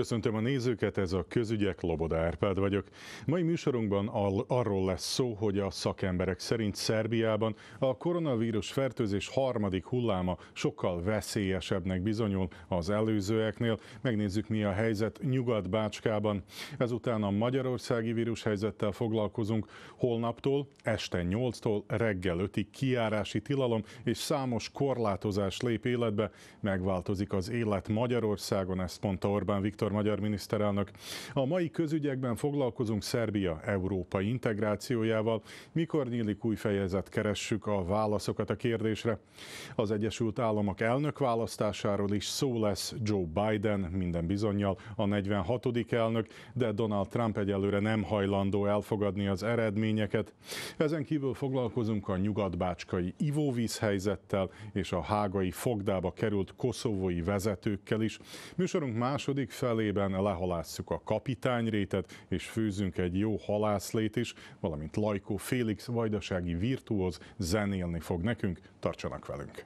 Köszöntöm a nézőket, ez a Közügyek, Loboda Árpád vagyok. Mai műsorunkban arról lesz szó, hogy a szakemberek szerint Szerbiában a koronavírus fertőzés harmadik hulláma sokkal veszélyesebbnek bizonyul az előzőeknél. Megnézzük, mi a helyzet Nyugat-Bácskában. Ezután a magyarországi vírushelyzettel foglalkozunk. Holnaptól este 8-tól reggel 5-ig kijárási tilalom és számos korlátozás lép életbe. Megváltozik az élet Magyarországon, ezt mondta Orbán Viktor magyar miniszterelnök. A mai közügyekben foglalkozunk Szerbia európai integrációjával. Mikor nyílik új fejezet, keressük a válaszokat a kérdésre. Az Egyesült Államok elnökválasztásáról is szó lesz. Joe Biden minden bizonnyal a 46. elnök, de Donald Trump egyelőre nem hajlandó elfogadni az eredményeket. Ezen kívül foglalkozunk a nyugat-bácskai ivóvízhelyzettel és a hágai fogdába került koszovói vezetőkkel is. Műsorunk második felében lehalásszuk a kapitányrétet és főzünk egy jó halászlét is, valamint Lajkó Félix vajdasági virtuóz zenélni fog nekünk. Tartsanak velünk!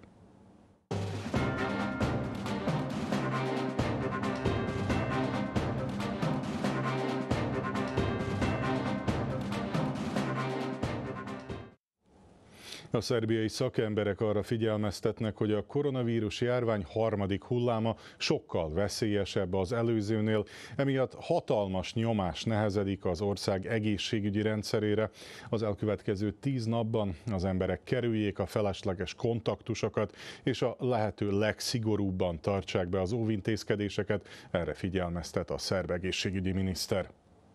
A szerbiai szakemberek arra figyelmeztetnek, hogy a koronavírus járvány harmadik hulláma sokkal veszélyesebb az előzőnél, emiatt hatalmas nyomás nehezedik az ország egészségügyi rendszerére. Az elkövetkező 10 napban az emberek kerüljék a felesleges kontaktusokat, és a lehető legszigorúbban tartsák be az óvintézkedéseket, erre figyelmeztet a szerb egészségügyi miniszter.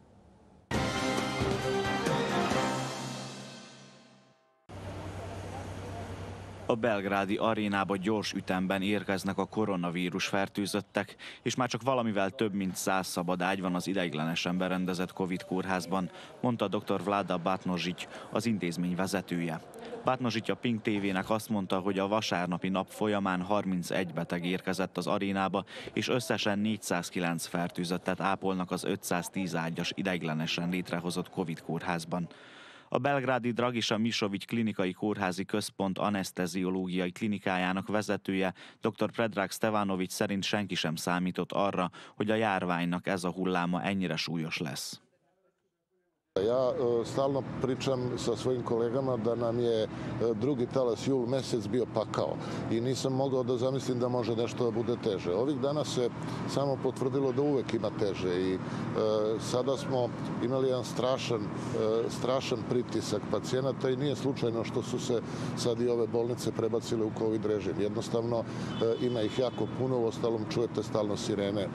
A belgrádi arénába gyors ütemben érkeznek a koronavírus fertőzöttek, és már csak valamivel több mint 100 szabad ágy van az ideiglenesen berendezett Covid kórházban, mondta dr. Vlada Batnožić, az intézmény vezetője. Batnožić a Pink TV-nek azt mondta, hogy a vasárnapi nap folyamán 31 beteg érkezett az arénába, és összesen 409 fertőzöttet ápolnak az 510 ágyas ideiglenesen létrehozott Covid kórházban. A belgrádi Dragisa Mišović klinikai kórházi központ aneszteziológiai klinikájának vezetője, dr. Predrag Stevanović szerint senki sem számított arra, hogy a járványnak ez a hulláma ennyire súlyos lesz. Ja stalno pričam sa svojim kolegama da nam je drugi talas jul mesec bio pakao i nisam mogao da zamislim da može nešto da bude teže. Ovih dana se samo potvrdilo da uvek ima teže i sada smo imali jedan strašan pritisak pacijenata i nije slučajno što su se sad i ove bolnice prebacile u COVID režim. Jednostavno ima ih jako puno, uostalom čujete stalno sirene.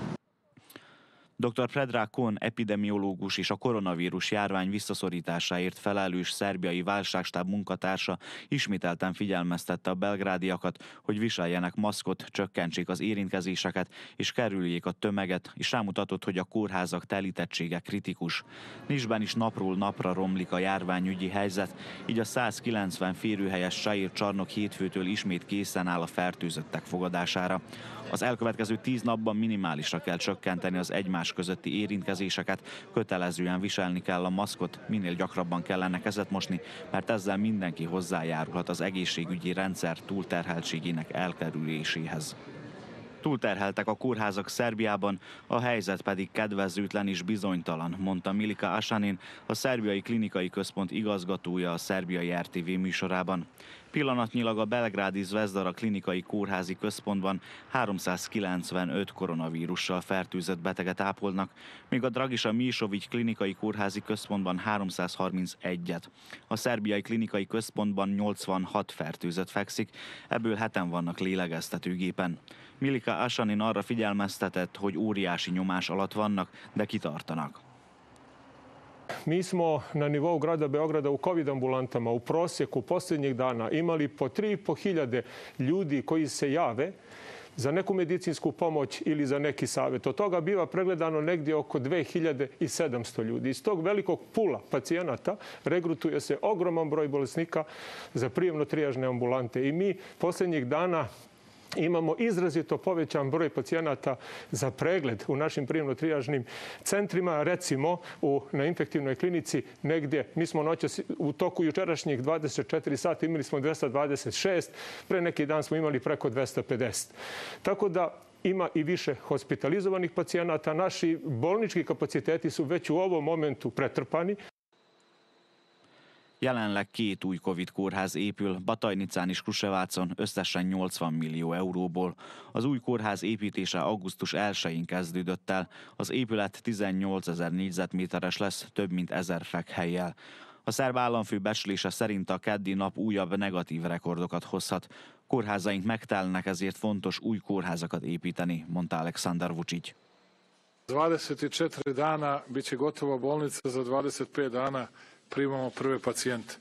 Dr. Predrag Kohn epidemiológus és a koronavírus járvány visszaszorításáért felelős szerbiai válságstáb munkatársa ismételten figyelmeztette a belgrádiakat, hogy viseljenek maszkot, csökkentsék az érintkezéseket és kerüljék a tömeget, és rámutatott, hogy a kórházak telítettsége kritikus. Nisben is napról napra romlik a járványügyi helyzet, így a 190 férőhelyes Sair csarnok hétfőtől ismét készen áll a fertőzöttek fogadására. Az elkövetkező 10 napban minimálisra kell csökkenteni az egymás közötti érintkezéseket, kötelezően viselni kell a maszkot, minél gyakrabban kellene kezet mosni, mert ezzel mindenki hozzájárulhat az egészségügyi rendszer túlterheltségének elkerüléséhez. Túlterheltek a kórházak Szerbiában, a helyzet pedig kedvezőtlen és bizonytalan, mondta Milika Asanin, a szerbiai klinikai központ igazgatója a szerbiai RTV műsorában. Pillanatnyilag a belgrádi Zvezdara klinikai kórházi központban 395 koronavírussal fertőzött beteget ápolnak, míg a Dragisa Mišović klinikai kórházi központban 331-et. A szerbiai klinikai központban 86 fertőzött fekszik, ebből 7-en vannak lélegeztetőgépen. Milika Asanin arra figyelmeztetett, hogy óriási nyomás alatt vannak, de kitartanak. Mi smo na nivou grada Beograda u COVID ambulantama u prosjeku posljednjih dana imali po 3.500 ljudi koji se jave za neku medicinsku pomoć ili za neki savjet. Od toga biva pregledano negdje oko 2700 ljudi. Iz tog velikog pula pacijenata regrutuje se ogroman broj bolesnika za prijemno-trijažne ambulante. I mi posljednjih dana imamo izrazito povećan broj pacijenata za pregled u našim prijemno-trijažnim centrima. Recimo, na infektivnoj klinici negdje, mi smo noćas u toku jučerašnjih 24 sata imali smo 226, pre neki dan smo imali preko 250. Tako da ima i više hospitalizovanih pacijenata. Naši bolnički kapaciteti su već u ovom momentu pretrpani. Jelenleg 2 új Covid kórház épül, Batajnicán és Krusevácon összesen 80 millió euróból. Az új kórház építése augusztus 1-én kezdődött el. Az épület 18 000 négyzetméteres lesz, több mint 1000 fekhellyel. A szerb államfő becslése szerint a keddi nap újabb negatív rekordokat hozhat. Kórházaink megtelnek, ezért fontos új kórházakat építeni, mondta Aleksandar Vučić. 24 dana biće gotova bolnica, za 25 dana primamo prve pacijente.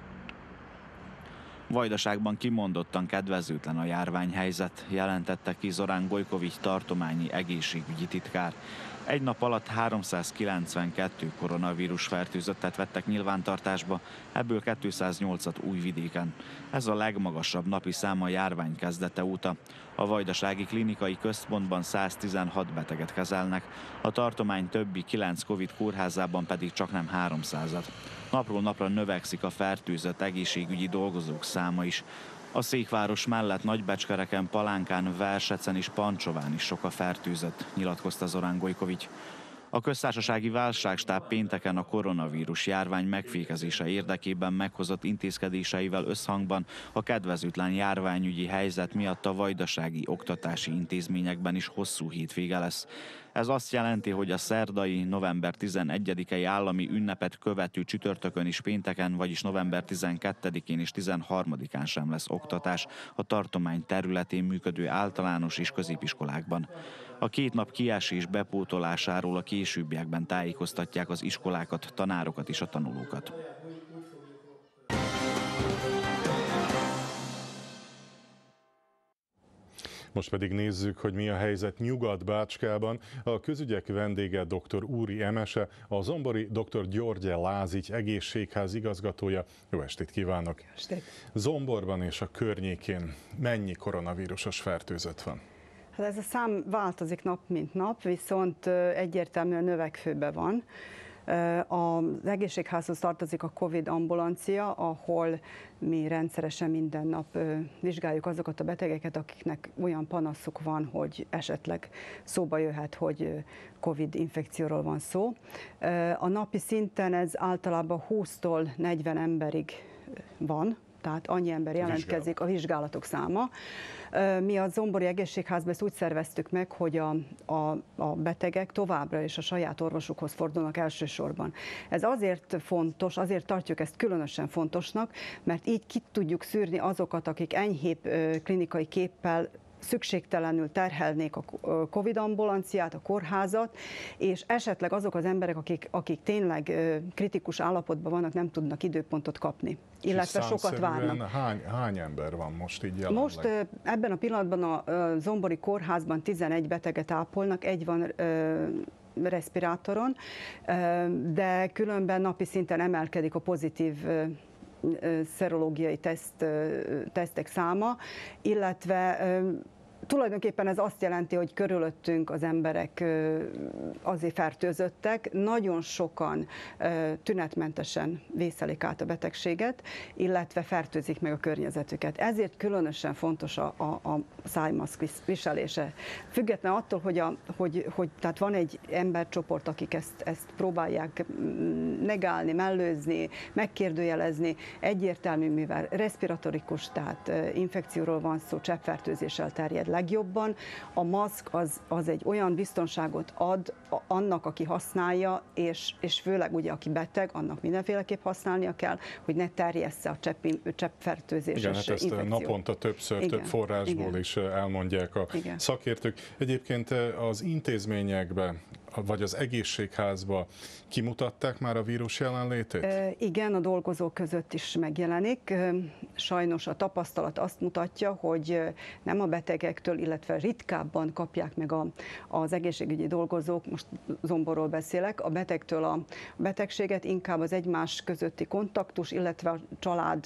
Vajdaságban kimondottan kedvezőtlen a járványhelyzet, jelentette ki Zoran Gojković tartományi egészségügyi titkár. Egy nap alatt 392 koronavírus fertőzöttet vettek nyilvántartásba, ebből 208-at Újvidéken. Ez a legmagasabb napi szám a járvány kezdete óta. A Vajdasági Klinikai Központban 116 beteget kezelnek, a tartomány többi 9 Covid kórházában pedig csaknem 300-at. Napról napra növekszik a fertőzött egészségügyi dolgozók száma is. A székváros mellett Nagybecskereken, Palánkán, Versecen és Pancsován is sok a fertőzött, nyilatkozta Zoran Gojković. A köztársasági válságstáb pénteken a koronavírus járvány megfékezése érdekében meghozott intézkedéseivel összhangban a kedvezőtlen járványügyi helyzet miatt a vajdasági oktatási intézményekben is hosszú hétvége lesz. Ez azt jelenti, hogy a szerdai, november 11-i állami ünnepet követő csütörtökön és pénteken, vagyis november 12-én és 13-án sem lesz oktatás a tartomány területén működő általános és középiskolákban. A 2 nap kiesés bepótolásáról a későbbiekben tájékoztatják az iskolákat, tanárokat és a tanulókat. Most pedig nézzük, hogy mi a helyzet Nyugat-Bácskában. A közügyek vendége dr. Úri Emese, a zombori dr. Györgye Lázics egészségház igazgatója. Jó estét kívánok! Jó estét. Zomborban és a környékén mennyi koronavírusos fertőzött van? Hát ez a szám változik nap mint nap, viszont egyértelműen növekvőben van. Az egészségházhoz tartozik a Covid ambulancia, ahol mi rendszeresen minden nap vizsgáljuk azokat a betegeket, akiknek olyan panaszuk van, hogy esetleg szóba jöhet, hogy Covid infekcióról van szó. A napi szinten ez általában 20-tól 40 emberig van, tehát annyi ember jelentkezik, a vizsgálatok száma. Mi a Zombori Egészségházban ezt úgy szerveztük meg, hogy a betegek továbbra is a saját orvosukhoz fordulnak elsősorban. Ez azért fontos, azért tartjuk ezt különösen fontosnak, mert így ki tudjuk szűrni azokat, akik enyhébb klinikai képpel szükségtelenül terhelnék a Covid ambulanciát, a kórházat, és esetleg azok az emberek, akik tényleg kritikus állapotban vannak, nem tudnak időpontot kapni, illetve sokat várnak. Hány ember van most így jelenleg? Most ebben a pillanatban a Zombori kórházban 11 beteget ápolnak, egy van respirátoron, de különben napi szinten emelkedik a pozitív szerológiai tesztek száma, illetve tulajdonképpen ez azt jelenti, hogy körülöttünk az emberek azért fertőzöttek, nagyon sokan tünetmentesen vészelik át a betegséget, illetve fertőzik meg a környezetüket. Ezért különösen fontos a szájmaszk viselése. Független attól, hogy tehát van egy embercsoport, akik ezt próbálják negálni, mellőzni, megkérdőjelezni, egyértelmű, mivel respiratorikus, tehát infekcióról van szó, cseppfertőzéssel terjed legjobban. A maszk az egy olyan biztonságot ad annak, aki használja, és főleg ugye, aki beteg, annak mindenféleképp használnia kell, hogy ne terjessze a cseppfertőzéses infekciót. Igen, hát ezt naponta többször, több forrásból is elmondják a szakértők. Egyébként az intézményekben, vagy az egészségházba kimutatták már a vírus jelenlétét? Igen, a dolgozók között is megjelenik. Sajnos a tapasztalat azt mutatja, hogy nem a betegektől, illetve ritkábban kapják meg az egészségügyi dolgozók, most Zomborról beszélek, a betegtől a betegséget, inkább az egymás közötti kontaktus, illetve a család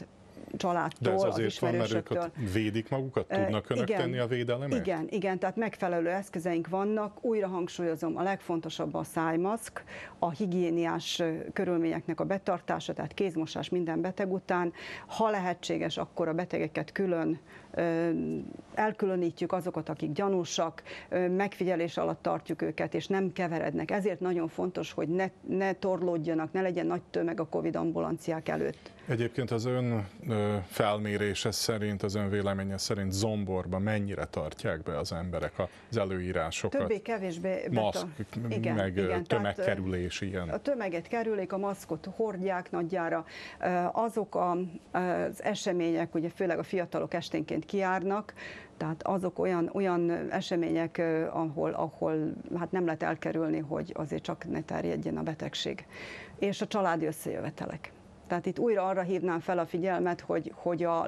családtól, az az ismerősöktől. Van, mert ők védik magukat? Tudnak önök tenni a védelemért? Igen, tehát megfelelő eszközeink vannak. Újra hangsúlyozom, a legfontosabb a szájmaszk, a higiéniás körülményeknek a betartása, tehát kézmosás minden beteg után. Ha lehetséges, akkor a betegeket külön elkülönítjük, azokat, akik gyanúsak, megfigyelés alatt tartjuk őket, és nem keverednek. Ezért nagyon fontos, hogy ne torlódjanak, ne legyen nagy tömeg a Covid ambulanciák előtt. Egyébként az ön felmérése szerint, az ön véleménye szerint Zomborban mennyire tartják be az emberek az előírásokat? Többé-kevésbé. Maszk, meg tömegkerülés, ilyen. A tömeget kerülik, a maszkot hordják nagyjára. Azok az események, ugye főleg a fiatalok esténként kijárnak, tehát azok olyan események, ahol hát nem lehet elkerülni, hogy azért csak ne terjedjen a betegség. És a családi összejövetelek. Tehát itt újra arra hívnám fel a figyelmet, hogy a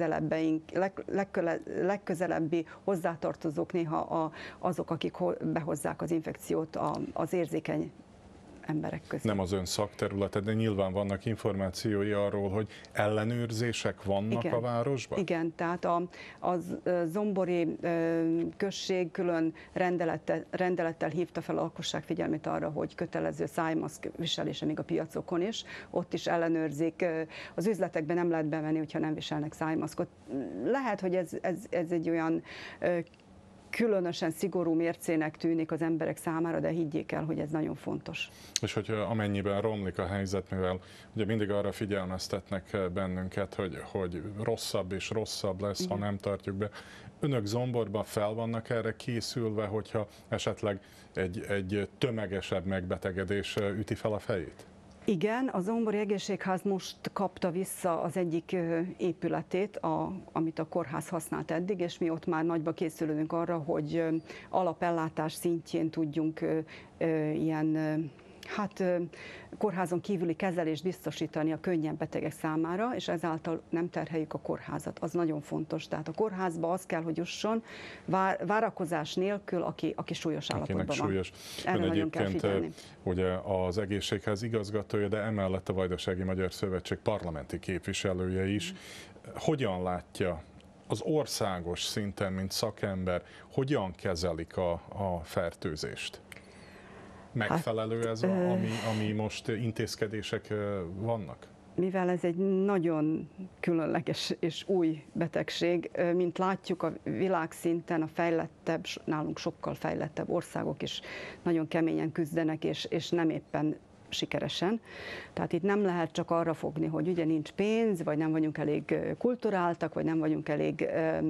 legközelebbi hozzátartozók néha azok, akik behozzák az infekciót az érzékeny emberek között. Nem az ön szakterülete, de nyilván vannak információi arról, hogy ellenőrzések vannak a városban? Igen, tehát a zombori község külön rendelettel hívta fel a lakosság figyelmét arra, hogy kötelező szájmaszk viselése még a piacokon is. Ott is ellenőrzik. Az üzletekben nem lehet bevenni, hogyha nem viselnek szájmaszkot. Lehet, hogy ez egy olyan különösen szigorú mércének tűnik az emberek számára, de higgyék el, hogy ez nagyon fontos. És hogy amennyiben romlik a helyzet, mivel ugye mindig arra figyelmeztetnek bennünket, hogy rosszabb és rosszabb lesz, ha nem tartjuk be. Önök Zomborban fel vannak erre készülve, hogyha esetleg egy tömegesebb megbetegedés üti fel a fejét? Igen, a Zombori Egészségház most kapta vissza az egyik épületét, amit a kórház használt eddig, és mi ott már nagyba készülünk arra, hogy alapellátás szintjén tudjunk ilyen kórházon kívüli kezelést biztosítani a könnyen betegek számára, és ezáltal nem terheljük a kórházat. Az nagyon fontos. Tehát a kórházba az kell, hogy jusson várakozás nélkül, aki súlyos állapotban van. Súlyos. Erre nagyon kell figyelni. Ugye az egészségház igazgatója, de emellett a Vajdasági Magyar Szövetség parlamenti képviselője is. Hogyan látja az országos szinten, mint szakember, hogyan kezelik a fertőzést? Megfelelő ez, ami most intézkedések vannak? Mivel ez egy nagyon különleges és új betegség, mint látjuk a világszinten a fejlettebb, nálunk sokkal fejlettebb országok is nagyon keményen küzdenek, és nem éppen sikeresen. Tehát itt nem lehet csak arra fogni, hogy ugye nincs pénz, vagy nem vagyunk elég kulturáltak, vagy nem vagyunk elég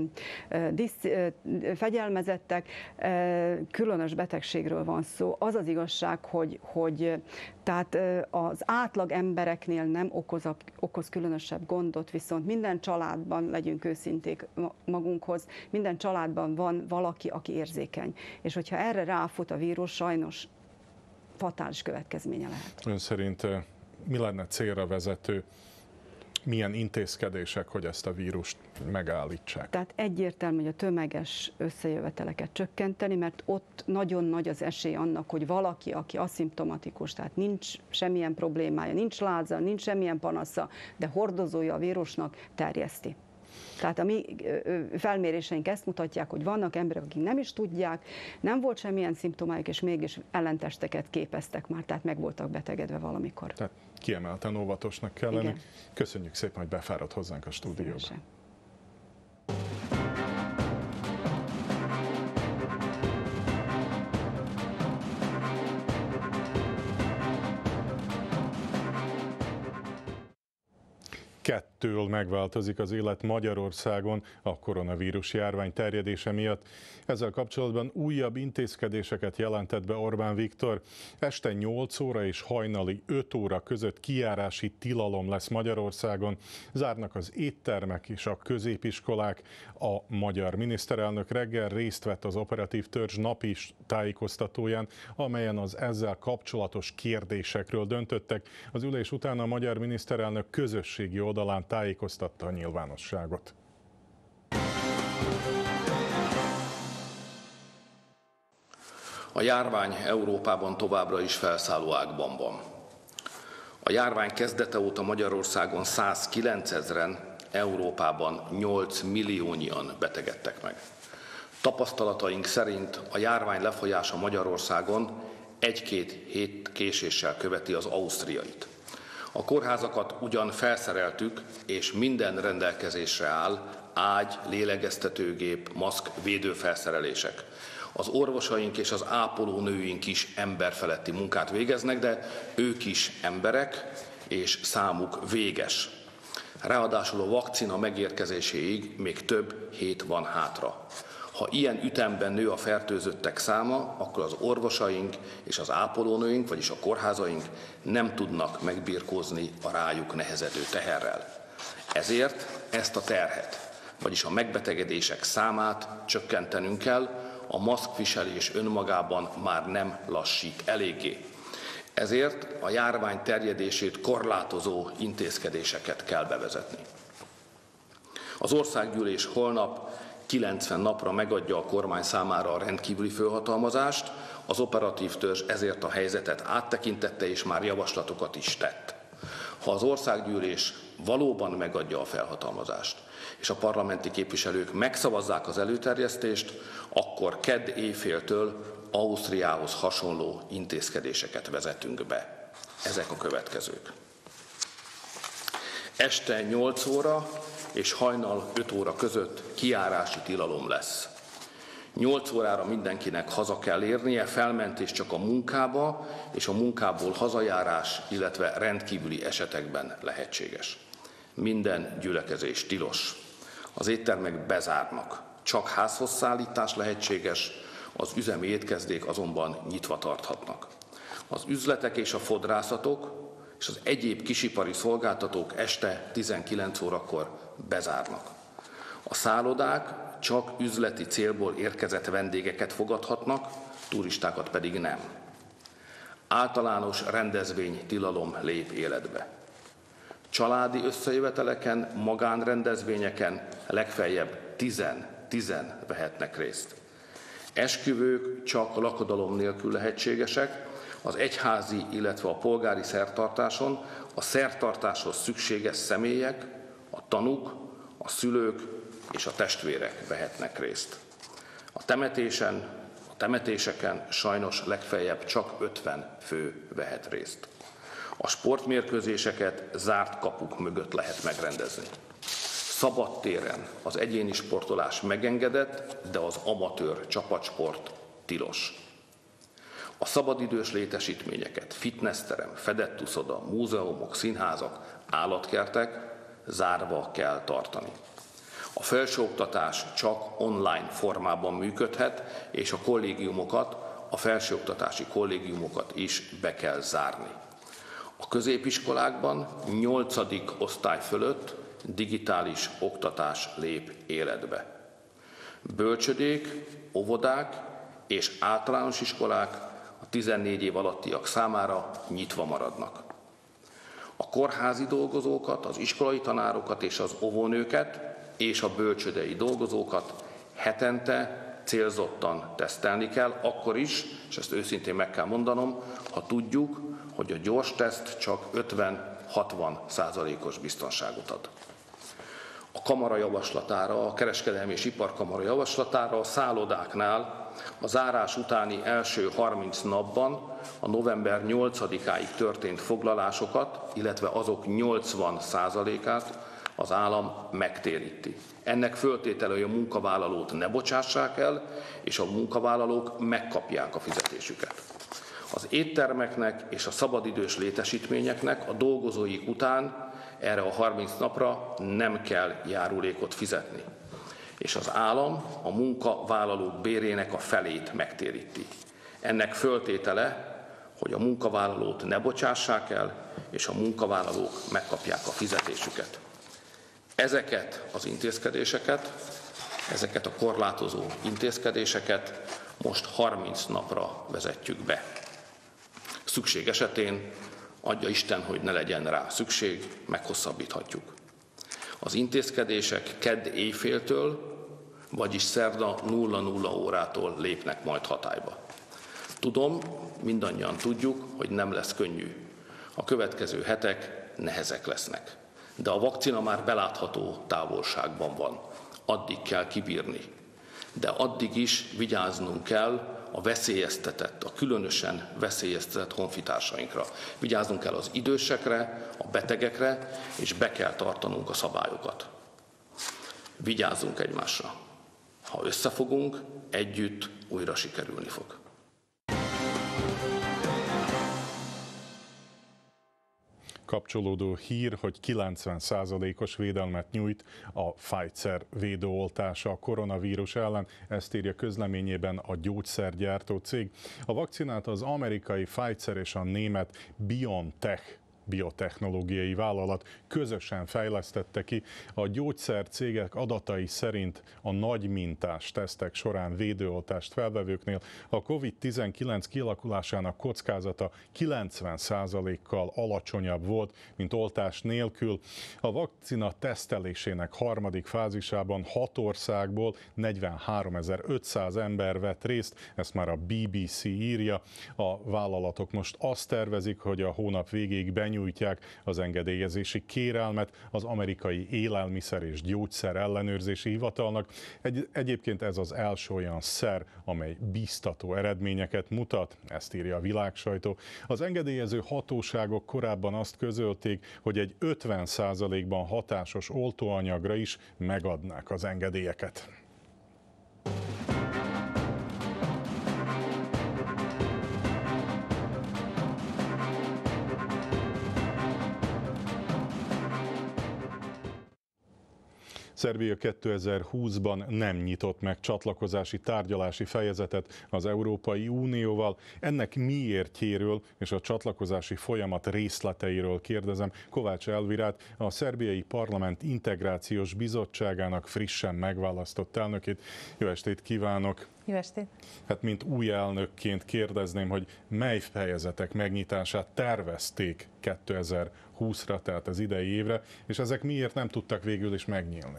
fegyelmezettek. Különös betegségről van szó. Az az igazság, hogy tehát az átlag embereknél nem okoz különösebb gondot, viszont minden családban, legyünk őszinték magunkhoz, minden családban van valaki, aki érzékeny. És hogyha erre ráfut a vírus, sajnos fatális következménye lehet. Ön szerint mi lenne célra vezető, milyen intézkedések, hogy ezt a vírust megállítsák? Tehát egyértelmű, hogy a tömeges összejöveteleket csökkenteni, mert ott nagyon nagy az esély annak, hogy valaki, aki aszimtomatikus, tehát nincs semmilyen problémája, nincs láza, nincs semmilyen panasza, de hordozója a vírusnak, terjeszti. Tehát a mi felméréseink ezt mutatják, hogy vannak emberek, akik nem is tudják, nem volt semmilyen szimptomájuk, és mégis ellentesteket képeztek már, tehát meg voltak betegedve valamikor. Tehát kiemelten óvatosnak kell lenni. Igen. Köszönjük szépen, hogy befáradt hozzánk a stúdióba. Szívesen. Kettől megváltozik az élet Magyarországon a koronavírus járvány terjedése miatt. Ezzel kapcsolatban újabb intézkedéseket jelentett be Orbán Viktor. Este 8 óra és hajnali 5 óra között kijárási tilalom lesz Magyarországon. Zárnak az éttermek és a középiskolák. A magyar miniszterelnök reggel részt vett az operatív törzs napi tájékoztatóján, amelyen az ezzel kapcsolatos kérdésekről döntöttek. Az ülés után a magyar miniszterelnök közösségi oldalán tájékoztatta a nyilvánosságot. A járvány Európában továbbra is felszálló ágban van. A járvány kezdete óta Magyarországon 109 000-en Európában 8 milliónyian betegedtek meg. Tapasztalataink szerint a járvány lefolyása Magyarországon 1-2 hét késéssel követi az ausztriait. A kórházakat ugyan felszereltük, és minden rendelkezésre áll, ágy, lélegeztetőgép, maszk, védőfelszerelések. Az orvosaink és az ápolónőink is emberfeletti munkát végeznek, de ők is emberek, és számuk véges. Ráadásul a vakcina megérkezéséig még több hét van hátra. Ha ilyen ütemben nő a fertőzöttek száma, akkor az orvosaink és az ápolónőink, vagyis a kórházaink nem tudnak megbirkózni a rájuk nehezedő teherrel. Ezért ezt a terhet, vagyis a megbetegedések számát csökkentenünk kell, a maszkviselés önmagában már nem lassít eléggé. Ezért a járvány terjedését korlátozó intézkedéseket kell bevezetni. Az országgyűlés holnap 90 napra megadja a kormány számára a rendkívüli fölhatalmazást, az operatív törzs ezért a helyzetet áttekintette és már javaslatokat is tett. Ha az országgyűlés valóban megadja a felhatalmazást, és a parlamenti képviselők megszavazzák az előterjesztést, akkor kedd éjféltől Ausztriához hasonló intézkedéseket vezetünk be. Ezek a következők. Este 8 óra és hajnal 5 óra között kijárási tilalom lesz. 8 órára mindenkinek haza kell érnie, felmentés csak a munkába, és a munkából hazajárás, illetve rendkívüli esetekben lehetséges. Minden gyülekezés tilos. Az éttermek bezárnak, csak házhoz szállítás lehetséges, az üzemi étkezdék azonban nyitva tarthatnak. Az üzletek és a fodrászatok és az egyéb kisipari szolgáltatók este 19 órakor bezárnak. A szállodák csak üzleti célból érkezett vendégeket fogadhatnak, turistákat pedig nem. Általános rendezvénytilalom lép életbe. Családi összejöveteleken, magánrendezvényeken legfeljebb 10 vehetnek részt. Esküvők csak lakodalom nélkül lehetségesek, az egyházi, illetve a polgári szertartáson a szertartáshoz szükséges személyek, a tanúk, a szülők és a testvérek vehetnek részt. A temetéseken sajnos legfeljebb csak 50 fő vehet részt. A sportmérkőzéseket zárt kapuk mögött lehet megrendezni. Szabadtéren az egyéni sportolás megengedett, de az amatőr csapatsport tilos. A szabadidős létesítményeket, fitnessterem, fedett uszoda, múzeumok, színházak, állatkertek zárva kell tartani. A felsőoktatás csak online formában működhet, és a kollégiumokat, a felsőoktatási kollégiumokat is be kell zárni. A középiskolákban 8. osztály fölött digitális oktatás lép életbe. Bölcsödék, óvodák és általános iskolák a 14 év alattiak számára nyitva maradnak. A kórházi dolgozókat, az iskolai tanárokat és az óvónőket és a bölcsödei dolgozókat hetente célzottan tesztelni kell, akkor is, és ezt őszintén meg kell mondanom, ha tudjuk, hogy a gyors teszt csak 50-60%-os biztonságot ad. A kamara javaslatára, a Kereskedelmi és Iparkamara javaslatára a szállodáknál a zárás utáni első 30 napban a november 8-áig történt foglalásokat, illetve azok 80%-át az állam megtéríti. Ennek föltétele, hogy a munkavállalót ne bocsássák el, és a munkavállalók megkapják a fizetésüket. Az éttermeknek és a szabadidős létesítményeknek a dolgozóik után erre a 30 napra nem kell járulékot fizetni, és az állam a munkavállalók bérének a felét megtéríti. Ennek föltétele, hogy a munkavállalót ne bocsássák el, és a munkavállalók megkapják a fizetésüket. Ezeket az intézkedéseket, ezeket a korlátozó intézkedéseket most 30 napra vezetjük be. Szükség esetén, adja Isten, hogy ne legyen rá szükség, meghosszabbíthatjuk. Az intézkedések kedd éjféltől, vagyis szerda 00 órától lépnek majd hatályba. Tudom, mindannyian tudjuk, hogy nem lesz könnyű. A következő hetek nehezek lesznek. de a vakcina már belátható távolságban van. Addig kell kibírni. De addig is vigyáznunk kell a veszélyeztetett, a különösen veszélyeztetett honfitársainkra. Vigyáznunk kell az idősekre, a betegekre, és be kell tartanunk a szabályokat. Vigyázzunk egymásra. Ha összefogunk, együtt újra sikerülni fog. Kapcsolódó hír, hogy 90%-os védelmet nyújt a Pfizer védőoltása a koronavírus ellen, ezt írja közleményében a gyógyszergyártó cég. A vakcinát az amerikai Pfizer és a német BioNTech biotechnológiai vállalat közösen fejlesztette ki. A gyógyszercégek adatai szerint a nagy mintás tesztek során védőoltást felvevőknél a COVID-19 kialakulásának kockázata 90%-kal alacsonyabb volt, mint oltás nélkül. A vakcina tesztelésének harmadik fázisában 6 országból 43.500 ember vett részt, ezt már a BBC írja. A vállalatok most azt tervezik, hogy a hónap végéig benyújtják az engedélyezési kérelmet az amerikai élelmiszer és gyógyszer ellenőrzési hivatalnak. Egyébként ez az első olyan szer, amely bíztató eredményeket mutat, ezt írja a világsajtó. Az engedélyező hatóságok korábban azt közölték, hogy egy 50%-ban hatásos oltóanyagra is megadnák az engedélyeket. Szerbia 2020-ban nem nyitott meg csatlakozási tárgyalási fejezetet az Európai Unióval. Ennek miértjéről és a csatlakozási folyamat részleteiről kérdezem Kovács Elvirát, a szerbiai parlament integrációs bizottságának frissen megválasztott elnökét. Jó estét kívánok! Jó estét! Hát mint új elnökként kérdezném, hogy mely fejezetek megnyitását tervezték 2020-ra, tehát az idei évre, és ezek miért nem tudtak végül is megnyílni?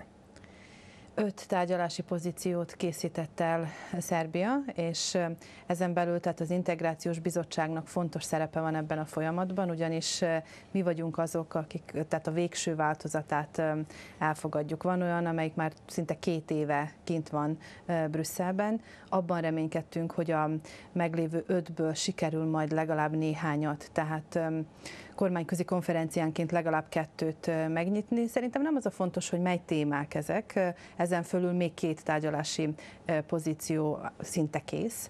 5 tárgyalási pozíciót készített el Szerbia, és ezen belül tehát az Integrációs Bizottságnak fontos szerepe van ebben a folyamatban, ugyanis mi vagyunk azok, akik tehát a végső változatát elfogadjuk. Van olyan, amelyik már szinte 2 éve kint van Brüsszelben. Abban reménykedtünk, hogy a meglévő 5-ből sikerül majd legalább néhányat, tehát kormányközi konferenciánként legalább 2-t megnyitni. Szerintem nem az a fontos, hogy mely témák ezek, ezen fölül még 2 tárgyalási pozíció szinte kész.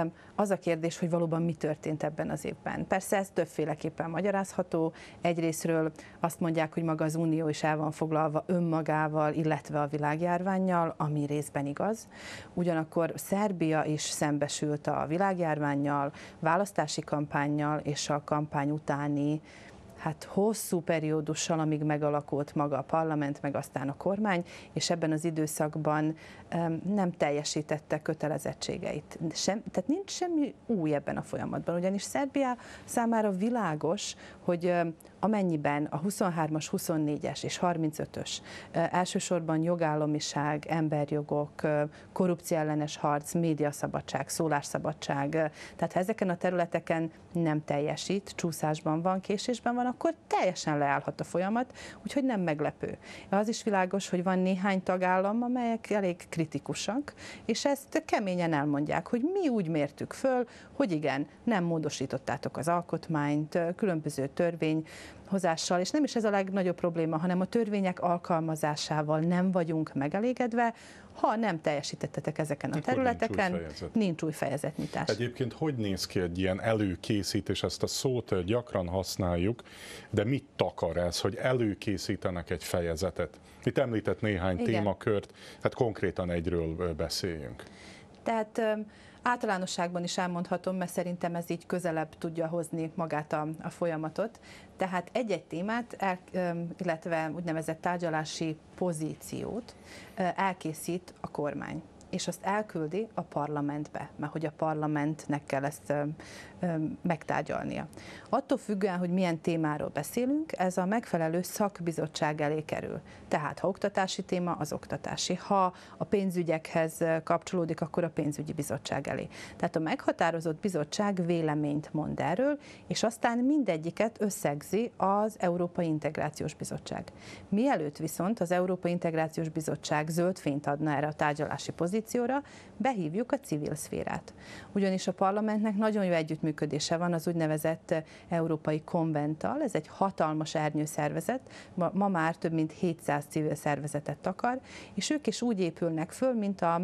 Az a kérdés, hogy valóban mi történt ebben az évben. Persze ez többféleképpen magyarázható. Egyrészről azt mondják, hogy maga az Unió is el van foglalva önmagával, illetve a világjárvánnyal, ami részben igaz. Ugyanakkor Szerbia is szembesült a világjárvánnyal, választási kampánnyal és a kampány utáni hosszú periódussal, amíg megalakult maga a parlament, meg aztán a kormány, és ebben az időszakban nem teljesítette kötelezettségeit. Tehát nincs semmi új ebben a folyamatban, ugyanis Szerbia számára világos, hogy amennyiben a 23-as, 24-es és 35-ös elsősorban jogállamiság, emberjogok, korrupcióellenes harc, médiaszabadság, szólásszabadság, tehát ha ezeken a területeken nem teljesít, csúszásban van, késésben van, akkor teljesen leállhat a folyamat, úgyhogy nem meglepő. Az is világos, hogy van néhány tagállam, amelyek elég kritikusak, és ezt keményen elmondják, hogy mi úgy mértük föl, hogy igen, nem módosítottátok az alkotmányt, különböző törvényhozással, és nem is ez a legnagyobb probléma, hanem a törvények alkalmazásával nem vagyunk megelégedve, ha nem teljesítettetek ezeken a területeken, nincs új fejezetnyitás. Egyébként hogy néz ki egy ilyen előkészítés, ezt a szót gyakran használjuk, de mit takar ez, hogy előkészítenek egy fejezetet? Itt említett néhány témakört, hát konkrétan egyről beszéljünk. Tehát általánosságban is elmondhatom, mert szerintem ez így közelebb tudja hozni magát a folyamatot. Tehát egy-egy témát, illetve úgynevezett tárgyalási pozíciót elkészít a kormány. és azt elküldi a parlamentbe, mert hogy a parlamentnek kell ezt megtárgyalnia. Attól függően, hogy milyen témáról beszélünk, ez a megfelelő szakbizottság elé kerül. Tehát, ha oktatási téma, az oktatási. Ha a pénzügyekhez kapcsolódik, akkor a pénzügyi bizottság elé. Tehát a meghatározott bizottság véleményt mond erről, és aztán mindegyiket összegzi az Európai Integrációs Bizottság. Mielőtt viszont az Európai Integrációs Bizottság zöld fényt adna erre a tárgyalási pozícióra, behívjuk a civil szférát. Ugyanis a parlamentnek nagyon jó együttműködése van az úgynevezett Európai Konventtal, ez egy hatalmas ernyőszervezet, ma már több mint 700 civil szervezetet takar, és ők is úgy épülnek föl, mint a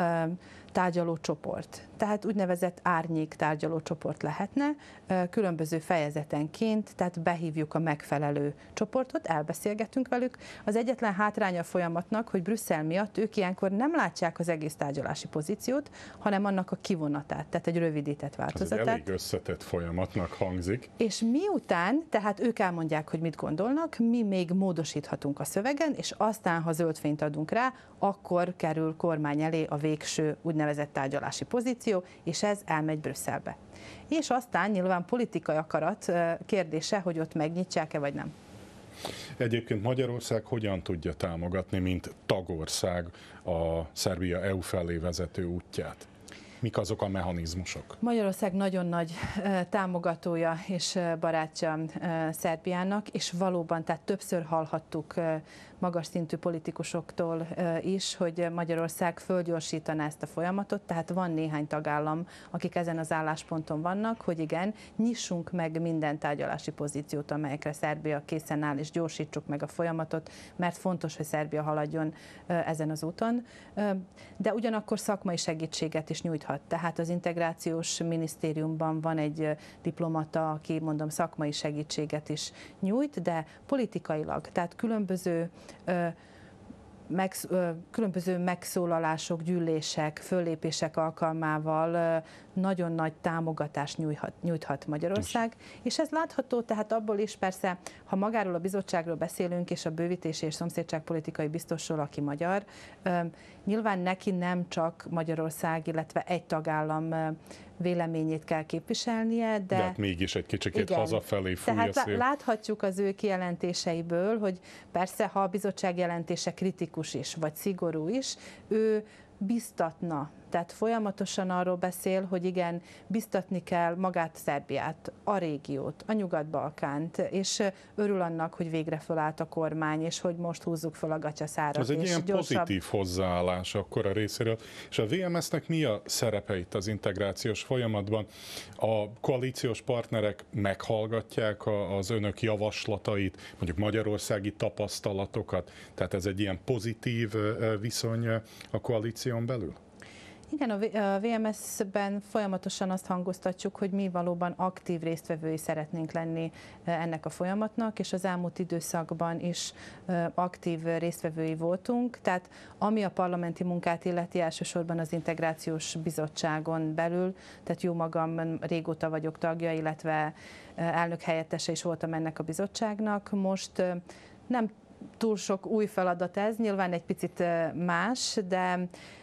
tárgyalócsoport. Tehát úgynevezett árnyék tárgyalócsoport lehetne, különböző fejezetenként, tehát behívjuk a megfelelő csoportot, elbeszélgetünk velük. Az egyetlen hátránya a folyamatnak, hogy Brüsszel miatt ők ilyenkor nem látják az egész tárgyalási pozíciót, hanem annak a kivonatát, tehát egy rövidített változatát. Ez egy elég összetett folyamatnak hangzik. És miután, tehát ők elmondják, hogy mit gondolnak, mi még módosíthatunk a szövegen, és aztán, ha zöld fényt adunk rá, akkor kerül kormány elé a végső úgynevezett tárgyalási pozíció, és ez elmegy Brüsszelbe. És aztán nyilván politikai akarat kérdése, hogy ott megnyitják-e vagy nem. Egyébként Magyarország hogyan tudja támogatni, mint tagország a Szerbia EU felé vezető útját? Mik azok a mechanizmusok? Magyarország nagyon nagy támogatója és barátja Szerbiának, és valóban, tehát többször hallhattuk magas szintű politikusoktól is, hogy Magyarország fölgyorsítaná ezt a folyamatot, tehát van néhány tagállam, akik ezen az állásponton vannak, hogy igen, nyissunk meg minden tárgyalási pozíciót, amelyekre Szerbia készen áll, és gyorsítsuk meg a folyamatot, mert fontos, hogy Szerbia haladjon ezen az úton, de ugyanakkor szakmai segítséget is nyújthat. Tehát az Integrációs Minisztériumban van egy diplomata, aki mondom szakmai segítséget is nyújt, de politikailag, tehát különböző megszólalások, gyűlések, föllépések alkalmával nagyon nagy támogatást nyújthat Magyarország, és ez látható, tehát abból is persze, ha magáról a bizottságról beszélünk, és a bővítési és szomszédságpolitikai biztosról, aki magyar, nyilván neki nem csak Magyarország, illetve egy tagállam véleményét kell képviselnie, de hát mégis egy kicsikét hazafelé fúj a szél. Tehát láthatjuk az ő kijelentéseiből, hogy persze, ha a bizottság jelentése kritikus is, vagy szigorú is, ő biztatna. Tehát folyamatosan arról beszél, hogy igen, biztatni kell magát Szerbiát, a régiót, a Nyugat-Balkánt, és örül annak, hogy végre fölállt a kormány, és hogy most húzzuk föl a gatyaszárat. Ez egy ilyen pozitív hozzáállás akkor a részéről. És a VMS-nek mi a szerepe itt az integrációs folyamatban? A koalíciós partnerek meghallgatják az önök javaslatait, mondjuk magyarországi tapasztalatokat, tehát ez egy ilyen pozitív viszony a koalíción belül? Igen, a VMS-ben folyamatosan azt hangoztatjuk, hogy mi valóban aktív résztvevői szeretnénk lenni ennek a folyamatnak, és az elmúlt időszakban is aktív résztvevői voltunk. Tehát ami a parlamenti munkát illeti, elsősorban az Integrációs Bizottságon belül, tehát jó magam régóta vagyok tagja, illetve elnök helyettese is voltam ennek a bizottságnak. Most nem túl sok új feladat ez, nyilván egy picit más, de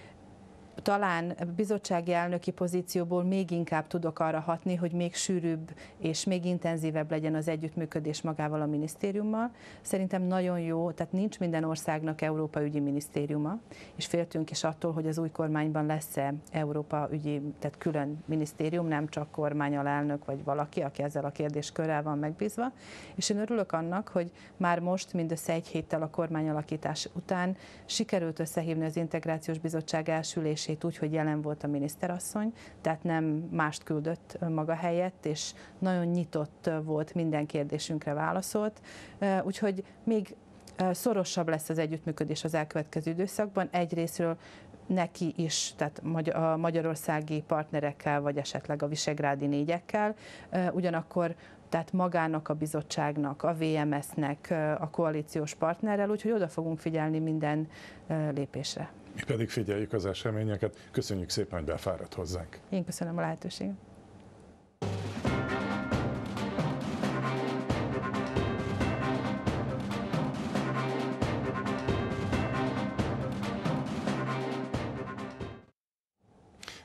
talán bizottsági elnöki pozícióból még inkább tudok arra hatni, hogy még sűrűbb és még intenzívebb legyen az együttműködés magával a minisztériummal. Szerintem nagyon jó, tehát nincs minden országnak Európa ügyi minisztériuma, és féltünk is attól, hogy az új kormányban lesz-e Európa ügyi, tehát külön minisztérium, nem csak kormányalelnök vagy valaki, aki ezzel a kérdéskörrel van megbízva. És én örülök annak, hogy már most, mindössze egy héttel a kormányalakítás után sikerült összehívni az Integrációs Bizottság első ülését úgy, hogy jelen volt a miniszterasszony, tehát nem mást küldött maga helyett, és nagyon nyitott volt, minden kérdésünkre válaszolt. Úgyhogy még szorosabb lesz az együttműködés az elkövetkező időszakban. Egyrészről neki is, tehát a magyarországi partnerekkel, vagy esetleg a visegrádi négyekkel, ugyanakkor tehát magának a bizottságnak, a VMS-nek, a koalíciós partnerrel, úgyhogy oda fogunk figyelni minden lépésre. Mi pedig figyeljük az eseményeket. Köszönjük szépen, hogy befáradt hozzánk. Én köszönöm a lehetőséget.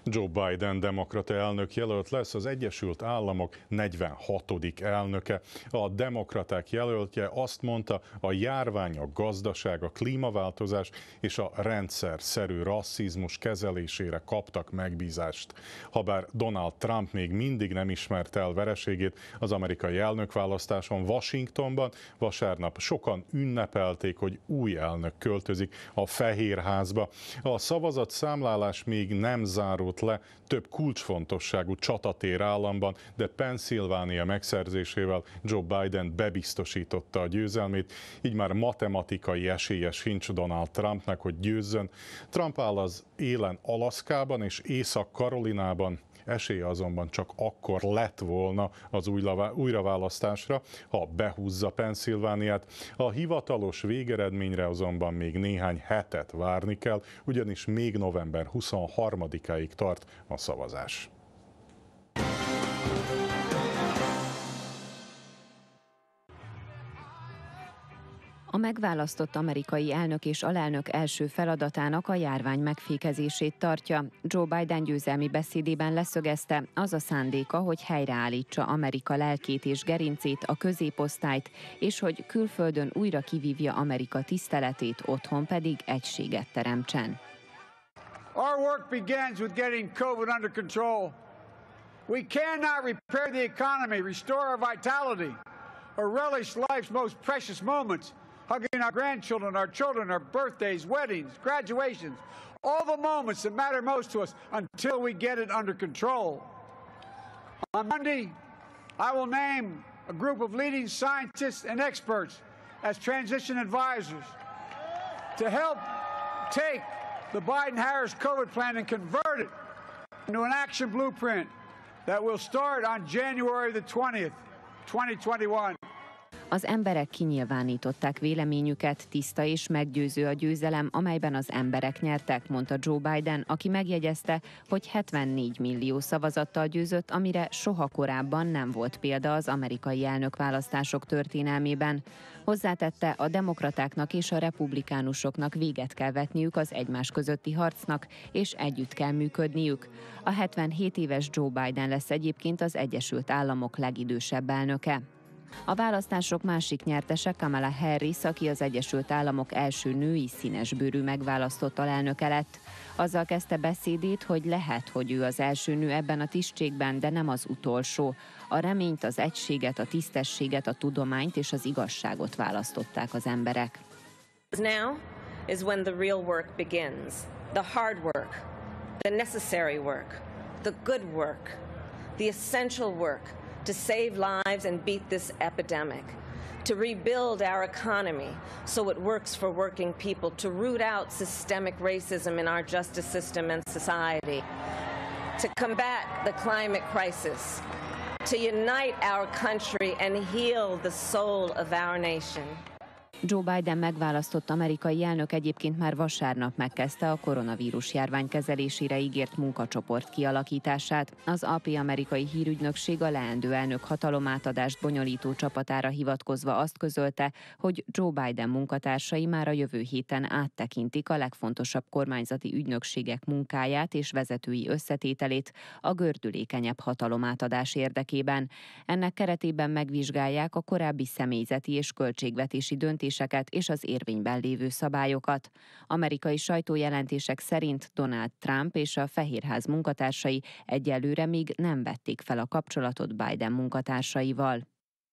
Joe Biden demokrata elnök jelölt lesz az Egyesült Államok 46. elnöke. A demokraták jelöltje azt mondta, a járvány, a gazdaság, a klímaváltozás és a rendszerszerű rasszizmus kezelésére kaptak megbízást. Habár Donald Trump még mindig nem ismert el vereségét az amerikai elnökválasztáson Washingtonban, vasárnap sokan ünnepelték, hogy új elnök költözik a Fehérházba. A szavazatszámlálás még nem zárult le több kulcsfontosságú csatatér államban, de Pennsylvania megszerzésével Joe Biden bebiztosította a győzelmét, így már matematikai esélye sincs Donald Trumpnak, hogy győzzön. Trump áll az élen Alaszkában és Észak-Karolinában, esélye azonban csak akkor lett volna az újraválasztásra, ha behúzza Pennsylvániát. A hivatalos végeredményre azonban még néhány hetet várni kell, ugyanis még november 23-áig tart a szavazás. A megválasztott amerikai elnök és alelnök első feladatának a járvány megfékezését tartja. Joe Biden győzelmi beszédében leszögezte, az a szándéka, hogy helyreállítsa Amerika lelkét és gerincét, a középosztályt, és hogy külföldön újra kivívja Amerika tiszteletét, otthon pedig egységet teremtsen. Our work begins with getting COVID under control. We cannot repair the economy, restore our vitality, or relish life's most precious moments, hugging our grandchildren, our children, our birthdays, weddings, graduations, all the moments that matter most to us until we get it under control. On Monday, I will name a group of leading scientists and experts as transition advisors to help take the Biden-Harris COVID plan and convert it into an action blueprint that will start on January the 20th, 2021. Az emberek kinyilvánították véleményüket, tiszta és meggyőző a győzelem, amelyben az emberek nyertek, mondta Joe Biden, aki megjegyezte, hogy 74 millió szavazattal győzött, amire soha korábban nem volt példa az amerikai elnökválasztások történelmében. Hozzátette, a demokratáknak és a republikánusoknak véget kell vetniük az egymás közötti harcnak, és együtt kell működniük. A 77 éves Joe Biden lesz egyébként az Egyesült Államok legidősebb elnöke. A választások másik nyertese Kamala Harris, aki az Egyesült Államok első női színesbőrű megválasztott alelnöke lett. Azzal kezdte beszédét, hogy lehet, hogy ő az első nő ebben a tisztségben, de nem az utolsó. A reményt, az egységet, a tisztességet, a tudományt és az igazságot választották az emberek. Now is when the real work begins. The hard work, the necessary work, the good work, the essential work to save lives and beat this epidemic, to rebuild our economy so it works for working people, to root out systemic racism in our justice system and society, to combat the climate crisis, to unite our country and heal the soul of our nation. Joe Biden megválasztott amerikai elnök egyébként már vasárnap megkezdte a koronavírus járvány kezelésére ígért munkacsoport kialakítását. Az AP amerikai hírügynökség a leendő elnök hatalomátadást bonyolító csapatára hivatkozva azt közölte, hogy Joe Biden munkatársai már a jövő héten áttekintik a legfontosabb kormányzati ügynökségek munkáját és vezetői összetételét a gördülékenyebb hatalomátadás érdekében. Ennek keretében megvizsgálják a korábbi személyzeti és költségvetési döntéseket és az érvényben lévő szabályokat. Amerikai sajtójelentések szerint Donald Trump és a Fehérház munkatársai egyelőre még nem vették fel a kapcsolatot Biden munkatársaival.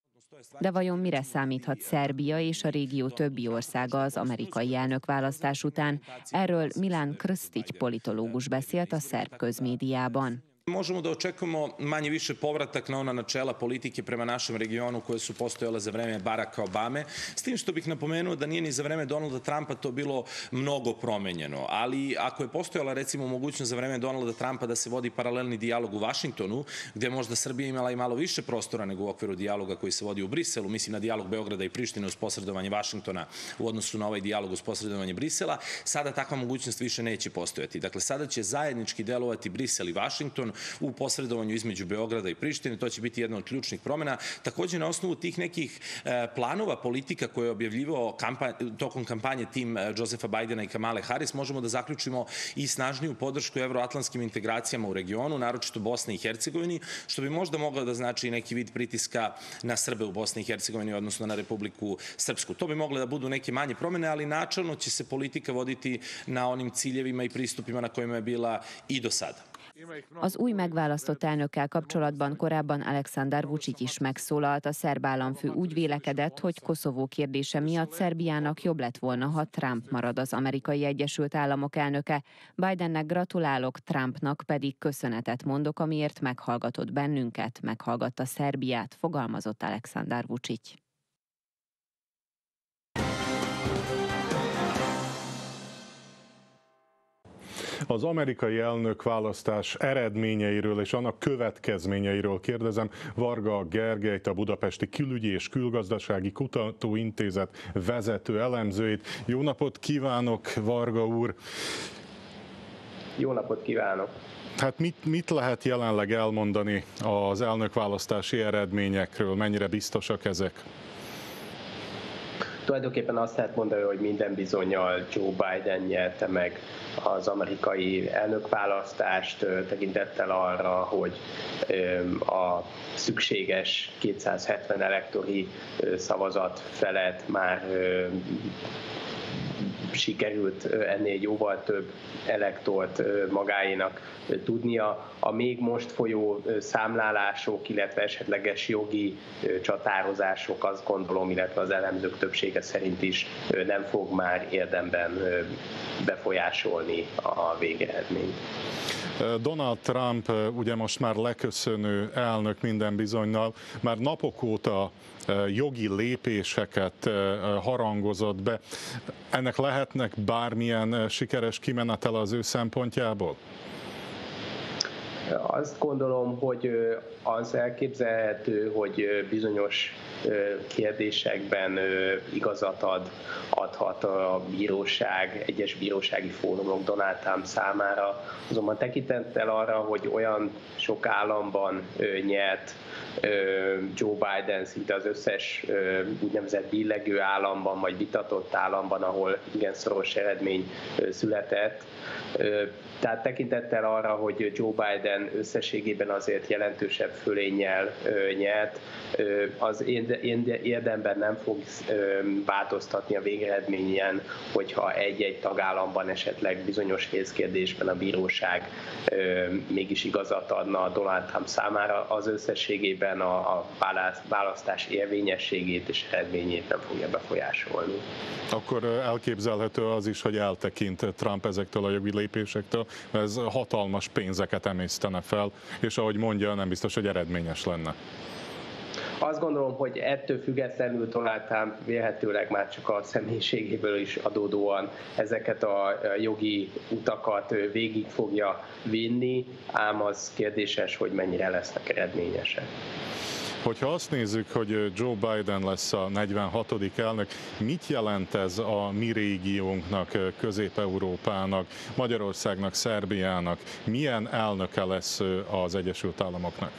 De vajon mire számíthat Szerbia és a régió többi országa az amerikai elnökválasztás után? Erről Milan Krstić politológus beszélt a szerb közmédiában. Možemo da očekujemo manje više povratak na ona načela politike prema našem regionu koje su postojale za vreme Baracka Obame, s tim što bih napomenuo da nije ni za vreme Donalda Trumpa to bilo mnogo promenjeno, ali ako je postojala recimo mogućnost za vreme Donalda Trumpa da se vodi paralelni dijalog u Vašingtonu, gdje možda Srbija imala i malo više prostora nego u okviru dijaloga koji se vodi u Briselu, mislim na dijalog Beograda i Prištine uz posredovanje Vašingtona u odnosu na ovaj dijalog uz posredovanje Brisela, sada takva mogućnost više neće postojati. Dakle, sada će zajednički delovati Brisel i Vašington u posredovanju između Beograda i Prištine. To će biti jedna od ključnih promjena. Također na osnovu tih nekih planova politika koje je objavljivao tokom kampanje tim Josefa Bajdena i Kamale Harris, možemo da zaključimo i snažniju podršku evroatlantskim integracijama u regionu, naročito Bosne i Hercegovini, što bi možda moglo da znači neki vid pritiska na Srbe u Bosni i Hercegovini, odnosno na Republiku Srpsku. To bi mogle da budu neke manje promjene, ali načelno će se politika voditi na onim ciljevima i pristupima na kojima je bila i do sada. Az új megválasztott elnökkel kapcsolatban korábban Aleksandar Vučić is megszólalt. A szerb államfő úgy vélekedett, hogy Koszovó kérdése miatt Szerbiának jobb lett volna, ha Trump marad az Amerikai Egyesült Államok elnöke. Bidennek gratulálok, Trumpnak pedig köszönetet mondok, amiért meghallgatott bennünket, meghallgatta Szerbiát, fogalmazott Aleksandar Vučić. Az amerikai elnökválasztás eredményeiről és annak következményeiről kérdezem Varga Gergelyt, a Budapesti Külügyi és Külgazdasági Kutatóintézet vezető elemzőjét. Jó napot kívánok, Varga úr! Jó napot kívánok! Hát mit lehet jelenleg elmondani az elnökválasztási eredményekről? Mennyire biztosak ezek? Tulajdonképpen azt lehet mondani, hogy minden bizonnyal Joe Biden nyerte meg az amerikai elnökválasztást, tekintettel arra, hogy a szükséges 270 elektori szavazat felett már sikerült ennél jóval több elektort magáénak tudnia. A még most folyó számlálások, illetve esetleges jogi csatározások, azt gondolom, illetve az elemzők többsége szerint is nem fog már érdemben befolyásolni a végeredményt. Donald Trump ugye most már leköszönő elnök minden bizonnyal, már napok óta jogi lépéseket harangozott be. Ennek lehetnek bármilyen sikeres kimenetele az ő szempontjából? Azt gondolom, hogy az elképzelhető, hogy bizonyos kérdésekben igazat adhat a bíróság, egyes bírósági fórumok Donald Trump számára. Azonban tekintettel arra, hogy olyan sok államban nyert Joe Biden, szinte az összes úgynevezett billegő államban, vagy vitatott államban, ahol igen szoros eredmény született. Tehát tekintettel arra, hogy Joe Biden összességében azért jelentősebb fölénnyel nyert, az érdemben nem fog változtatni a végeredményen, hogyha egy-egy tagállamban esetleg bizonyos részkérdésben a bíróság mégis igazat adna Donald Trump számára, az összességében a választás érvényességét és eredményét nem fogja befolyásolni. Akkor elképzelhető az is, hogy eltekint Trump ezektől a jogi lépésektől, mert ez hatalmas pénzeket emésztene fel, és ahogy mondja, nem biztos, hogy eredményes lenne. Azt gondolom, hogy ettől függetlenül Donald Trump vélhetőleg már csak a személyiségéből is adódóan ezeket a jogi utakat végig fogja vinni, ám az kérdéses, hogy mennyire lesznek eredményesek. Hogyha azt nézzük, hogy Joe Biden lesz a 46. elnök, mit jelent ez a mi régiónknak, Közép-Európának, Magyarországnak, Szerbiának? Milyen elnöke lesz az Egyesült Államoknak?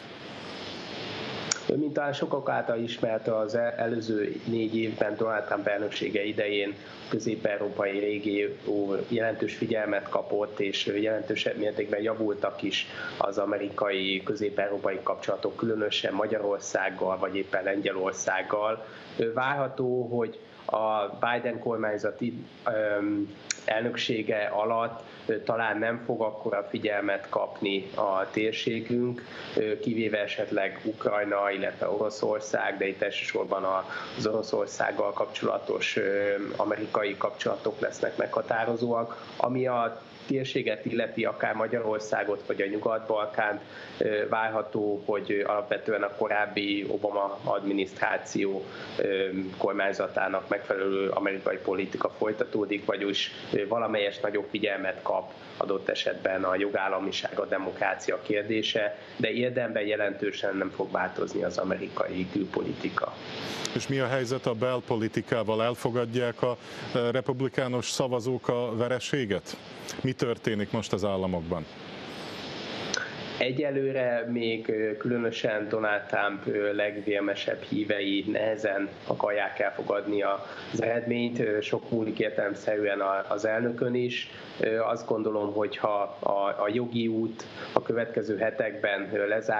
Mint talán sokak által ismert, az előző 4 évben Donald Trump elnöksége idején közép-európai régió jelentős figyelmet kapott, és jelentősebb mértékben javultak is az amerikai közép-európai kapcsolatok, különösen Magyarországgal, vagy éppen Lengyelországgal. Várható, hogy a Biden kormányzati elnöksége alatt talán nem fog akkora figyelmet kapni a térségünk, kivéve esetleg Ukrajna, illetve Oroszország, de itt elsősorban az Oroszországgal kapcsolatos amerikai kapcsolatok lesznek meghatározóak, ami a térséget illeti, akár Magyarországot vagy a Nyugat-Balkánt, várható, hogy alapvetően a korábbi Obama adminisztráció kormányzatának megfelelő amerikai politika folytatódik, vagyis valamelyes nagyobb figyelmet kap adott esetben a jogállamiság, a demokrácia kérdése, de érdemben jelentősen nem fog változni az amerikai külpolitika. És mi a helyzet a belpolitikával? Elfogadják a republikánus szavazók a vereséget? Mi történik most az államokban? Egyelőre még különösen Donald Trump legvérmesebb hívei nehezen akarják elfogadni az eredményt, sok múlik értelemszerűen az elnökön is. Azt gondolom, hogy ha a jogi út a következő hetekben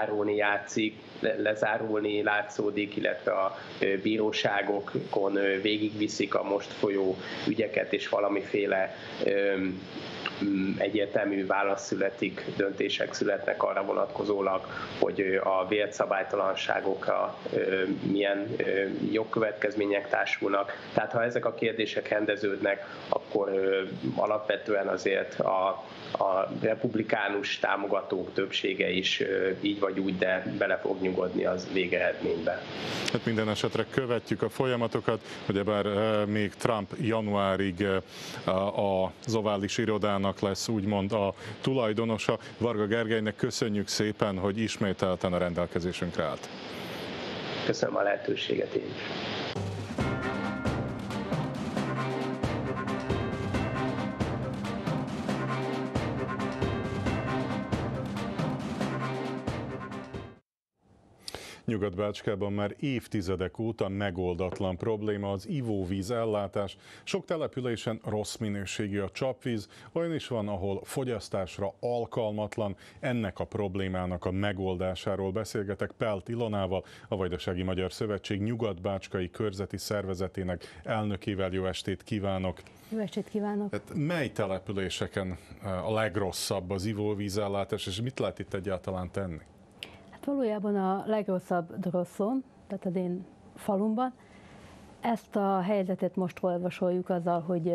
lezárulni látszódik, illetve a bíróságokon végigviszik a most folyó ügyeket, és valamiféle egyértelmű válasz születik, döntések születnek arra vonatkozólag, hogy a vélt szabálytalanságokra milyen jogkövetkezmények társulnak. Tehát ha ezek a kérdések rendeződnek, akkor alapvetően azért a republikánus támogatók többsége is így vagy úgy, de bele fog nyugodni az végeredménybe. Hát minden esetre követjük a folyamatokat, ugyebár még Trump januárig az ovális irodának lesz úgymond a tulajdonosa. Varga Gergelynek köszönjük szépen, hogy ismételten a rendelkezésünkre állt. Köszönöm a lehetőséget én is. Nyugat-Bácskában már évtizedek óta megoldatlan probléma az ivóvíz ellátás. Sok településen rossz minőségű a csapvíz, olyan is van, ahol fogyasztásra alkalmatlan. Ennek a problémának a megoldásáról beszélgetek Pelt Ilonával, a Vajdasági Magyar Szövetség Nyugat-Bácskai Körzeti Szervezetének elnökével. Jó estét kívánok! Jó estét kívánok! Hát mely településeken a legrosszabb az ivóvízellátás, és mit lehet itt egyáltalán tenni? Valójában a legrosszabb Droszlón, tehát az én falumban. Ezt a helyzetet most olvasoljuk azzal, hogy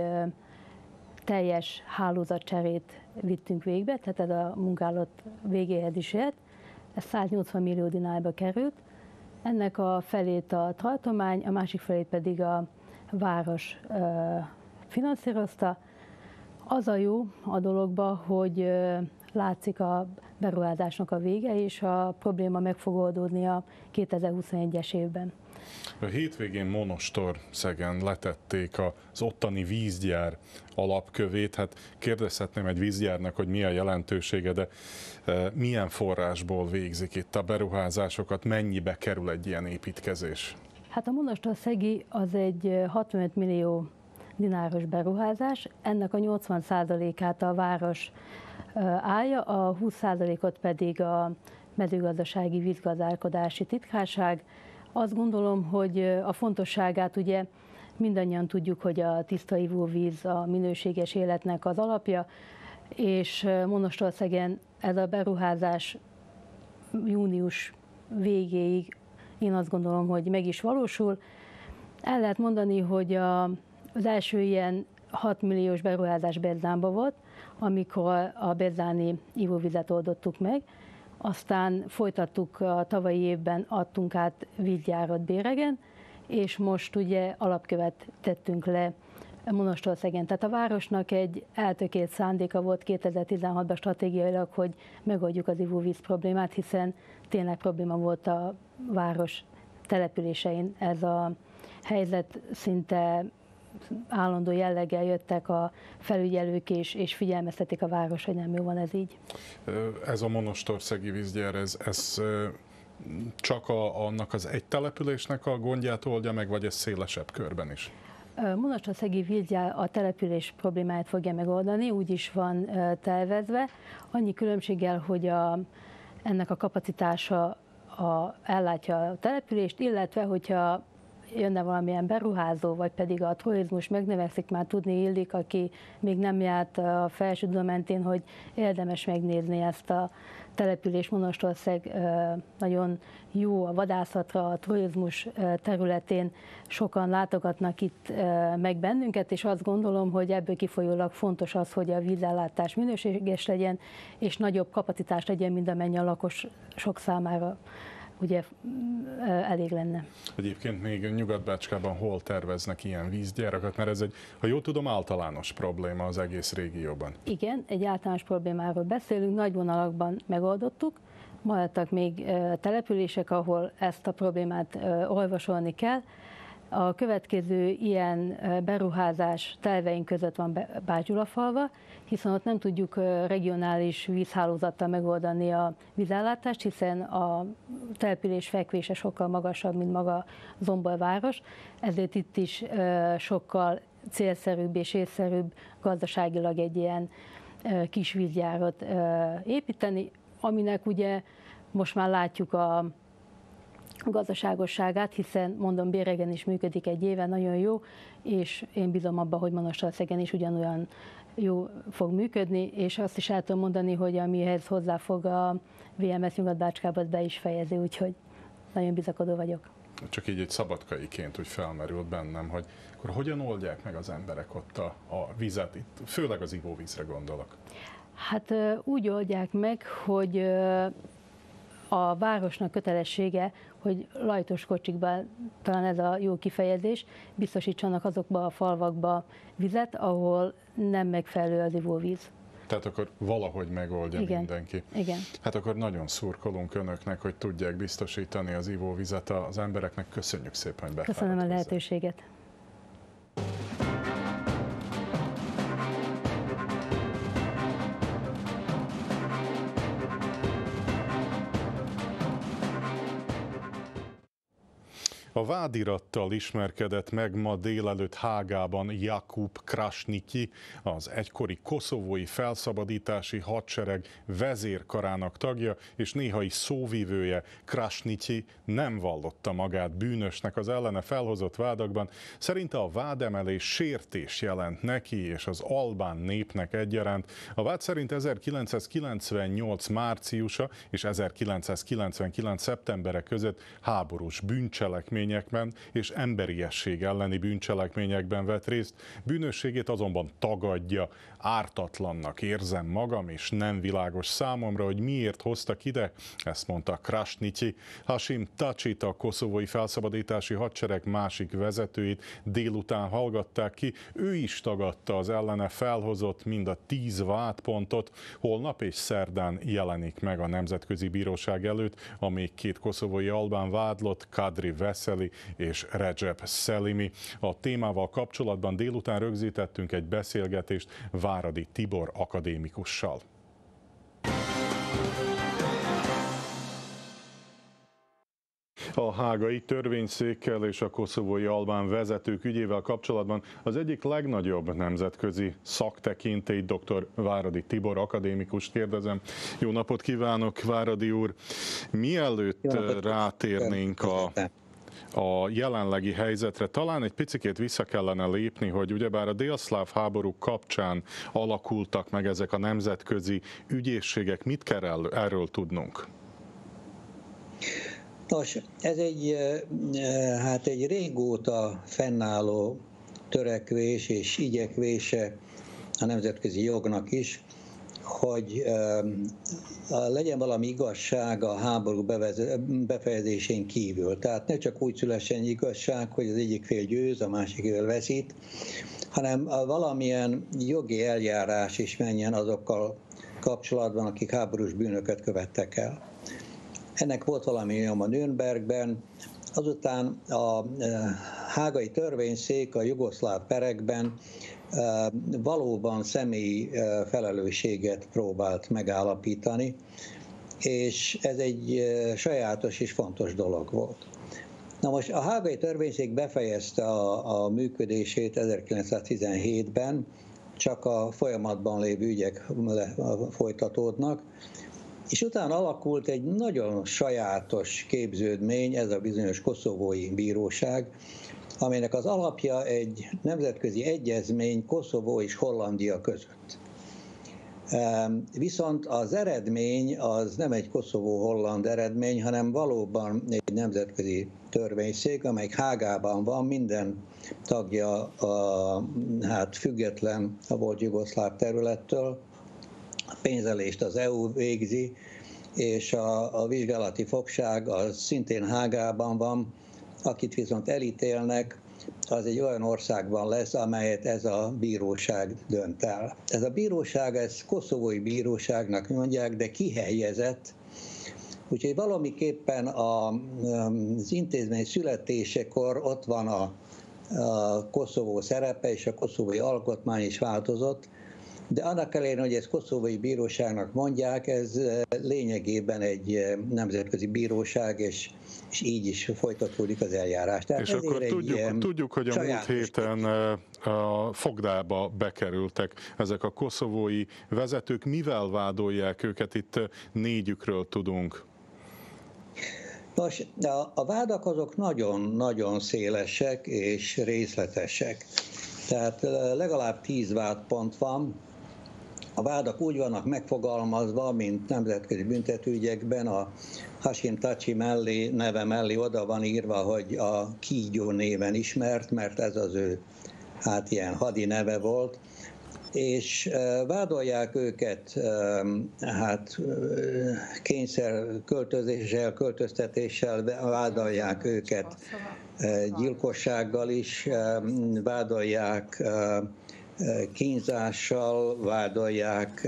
teljes hálózatcserét vittünk végbe, tehát ez a munkálat végéhez is ért. Ez 180 millió dinárba került. Ennek a felét a tartomány, a másik felét pedig a város finanszírozta. Az a jó a dologban, hogy látszik a beruházásnak a vége, és a probléma meg fog oldódni a 2021-es évben. A hétvégén Monostorszegen letették az ottani vízgyár alapkövét. Hát kérdezhetném egy vízgyárnak, hogy mi a jelentősége, de milyen forrásból végzik itt a beruházásokat, mennyibe kerül egy ilyen építkezés? Hát a Monostorszegi az egy 65 millió dináros beruházás, ennek a 80%-át a város állja, a 20%-ot pedig a mezőgazdasági vízgazdálkodási titkárság. Azt gondolom, hogy a fontosságát ugye mindannyian tudjuk, hogy a tiszta ivóvíz a minőséges életnek az alapja, és Monostorszegen ez a beruházás június végéig én azt gondolom, hogy meg is valósul. El lehet mondani, hogy az első ilyen 6 milliós beruházás Bezzánban volt, amikor a bezzáni ivóvizet oldottuk meg, aztán folytattuk a tavalyi évben, adtunk át vízgyárat Béregen, és most ugye alapkövet tettünk le Monostorszegen. Tehát a városnak egy eltökélt szándéka volt 2016-ban stratégiailag, hogy megoldjuk az ivóvíz problémát, hiszen tényleg probléma volt a város településein. Ez a helyzet szinte állandó jelleggel jöttek a felügyelők és figyelmeztetik a város, hogy nem jó van ez így. Ez a Monostorszegi vízgyár, ez csak annak az egy településnek a gondját oldja meg, vagy ez szélesebb körben is? Monostorszegi vízgyár a település problémáját fogja megoldani, úgy is van tervezve. Annyi különbséggel, hogy ennek a kapacitása ellátja a települést, illetve hogyha jönne valamilyen beruházó, vagy pedig a turizmus megnövekszik, már tudni illik, aki még nem járt a Felső-Duna mentén, hogy érdemes megnézni ezt a település. Monostorszeg nagyon jó a vadászatra, a turizmus területén, sokan látogatnak itt meg bennünket, és azt gondolom, hogy ebből kifolyólag fontos az, hogy a vízellátás minőséges legyen, és nagyobb kapacitás legyen, mint amennyi a lakosok számára ugye elég lenne. Egyébként még Nyugat-Bácskában hol terveznek ilyen vízgyárakat, mert ez egy, ha jól tudom, általános probléma az egész régióban. Igen, egy általános problémáról beszélünk, nagy vonalakban megoldottuk, maradtak még települések, ahol ezt a problémát orvosolni kell. A következő ilyen beruházás terveink között van Bács-Gyulafalva, hiszen ott nem tudjuk regionális vízhálózattal megoldani a vízellátást, hiszen a település fekvése sokkal magasabb, mint maga Zombor város, ezért itt is sokkal célszerűbb és észszerűbb gazdaságilag egy ilyen kis vízgyárat építeni, aminek ugye most már látjuk a gazdaságosságát, hiszen mondom, Béregen is működik egy éve, nagyon jó, és én bízom abban, hogy Manastalszegen is ugyanolyan jó fog működni, és azt is el tudom mondani, hogy amihez hozzáfog a VMS Nyugat-Bácskába, be is fejezi, úgyhogy nagyon bizakodó vagyok. Csak így egy szabadkaiként úgy felmerült bennem, hogy akkor hogyan oldják meg az emberek ott a vizet, itt, főleg az ivóvízre gondolok. Hát úgy oldják meg, hogy a városnak kötelessége, hogy lajtos kocsikban, talán ez a jó kifejezés, biztosítsanak azokba a falvakba vizet, ahol nem megfelelő az ivóvíz. Tehát akkor valahogy megoldja mindenki. Igen. Hát akkor nagyon szurkolunk önöknek, hogy tudják biztosítani az ivóvizet az embereknek. Köszönjük szépen, hogy befáradt. Köszönöm a lehetőséget. A vádirattal ismerkedett meg ma délelőtt Hágában Jakub Krasniki, az egykori koszovói felszabadítási hadsereg vezérkarának tagja és néhai szóvivője. Krasniki nem vallotta magát bűnösnek az ellene felhozott vádakban. Szerinte a vádemelés sértés jelent neki és az albán népnek egyaránt. A vád szerint 1998 márciusa és 1999 szeptembere között háborús bűncselekmény és emberiesség elleni bűncselekményekben vett részt. Bűnösségét azonban tagadja. Ártatlannak érzem magam, és nem világos számomra, hogy miért hoztak ide, ezt mondta Krasniki. Hashim Tacsit, a koszovói felszabadítási hadsereg másik vezetőit délután hallgatták ki. Ő is tagadta az ellene felhozott mind a 10 vádpontot. Holnap és szerdán jelenik meg a Nemzetközi Bíróság előtt a még 2 koszovói albán vádlott, Kadri Veseli és Recep Selimi. A témával kapcsolatban délután rögzítettünk egy beszélgetést Váradi Tibor akadémikussal. A hágai törvényszékkel és a koszovói albán vezetők ügyével kapcsolatban az egyik legnagyobb nemzetközi szaktekintély, dr. Váradi Tibor akadémikust kérdezem. Jó napot kívánok, Váradi úr! Mielőtt rátérnénk a jelenlegi helyzetre, talán egy picikét vissza kellene lépni, hogy ugyebár a délszláv háborúk kapcsán alakultak meg ezek a nemzetközi ügyészségek. Mit kell erről tudnunk? Nos, ez egy régóta fennálló törekvés és igyekvése a nemzetközi jognak is, hogy legyen valami igazság a háború befejezésén kívül. Tehát ne csak úgy szülessen igazság, hogy az egyik fél győz, a másik fél veszít, hanem valamilyen jogi eljárás is menjen azokkal kapcsolatban, akik háborús bűnöket követtek el. Ennek volt valami nyoma Nürnbergben, azután a hágai törvényszék a jugoszláv perekben valóban személyi felelősséget próbált megállapítani, és ez egy sajátos és fontos dolog volt. Na most a hágai törvényszék befejezte a működését 1917-ben, csak a folyamatban lévő ügyek folytatódnak, és utána alakult egy nagyon sajátos képződmény, ez a bizonyos koszovói bíróság, amelynek az alapja egy nemzetközi egyezmény Koszovó és Hollandia között. Viszont az eredmény az nem egy koszovó-holland eredmény, hanem valóban egy nemzetközi törvényszék, amely Hágában van, minden tagja független a volt jugoszláv területtől. A pénzelést az EU végzi, és a vizsgálati fogság az szintén Hágában van, akit viszont elítélnek, az egy olyan országban lesz, amelyet ez a bíróság dönt el. Ez a bíróság, ez koszovói bíróságnak mondják, de kihelyezett, úgyhogy valamiképpen az intézmény születésekor ott van a Koszovó szerepe és a koszovói alkotmány is változott, de annak ellenére, hogy ezt koszovói bíróságnak mondják, ez lényegében egy nemzetközi bíróság, és így is folytatódik az eljárás. Tehát és akkor tudjuk, hogy a múlt héten a fogdába bekerültek ezek a koszovói vezetők. Mivel vádolják őket? Itt négyükről tudunk. Nos, a vádak azok nagyon-nagyon szélesek és részletesek. Tehát legalább 10 vádpont van. A vádak úgy vannak megfogalmazva, mint nemzetközi büntetőügyekben, a Hashim Thaçi neve mellé oda van írva, hogy a kígyó néven ismert, mert ez az ő ilyen hadi neve volt, és vádolják őket kényszer költözéssel, költöztetéssel, vádolják őket gyilkossággal is, vádolják kínzással, vádolják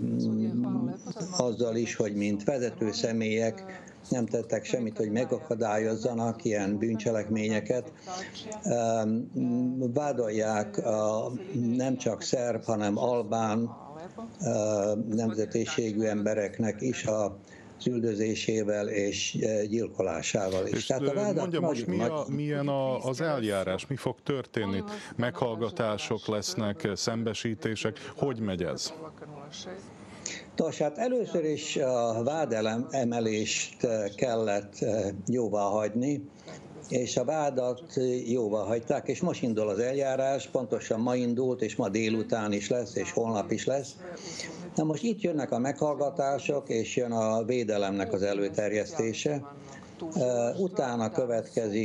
azzal is, hogy mint vezető személyek nem tettek semmit, hogy megakadályozzanak ilyen bűncselekményeket. Vádolják nem csak szerb, hanem albán nemzetiségű embereknek is az üldözésével és gyilkolásával is. És mondja most, milyen az eljárás, mi fog történni? Meghallgatások lesznek, szembesítések, hogy megy ez? Nos, hát először is a vádemelést kellett jóváhagyni, és a vádat jóváhagyták, és most indul az eljárás, pontosan ma indult, és ma délután is lesz, és holnap is lesz. Na most itt jönnek a meghallgatások, és jön a védelemnek az előterjesztése. Utána következik,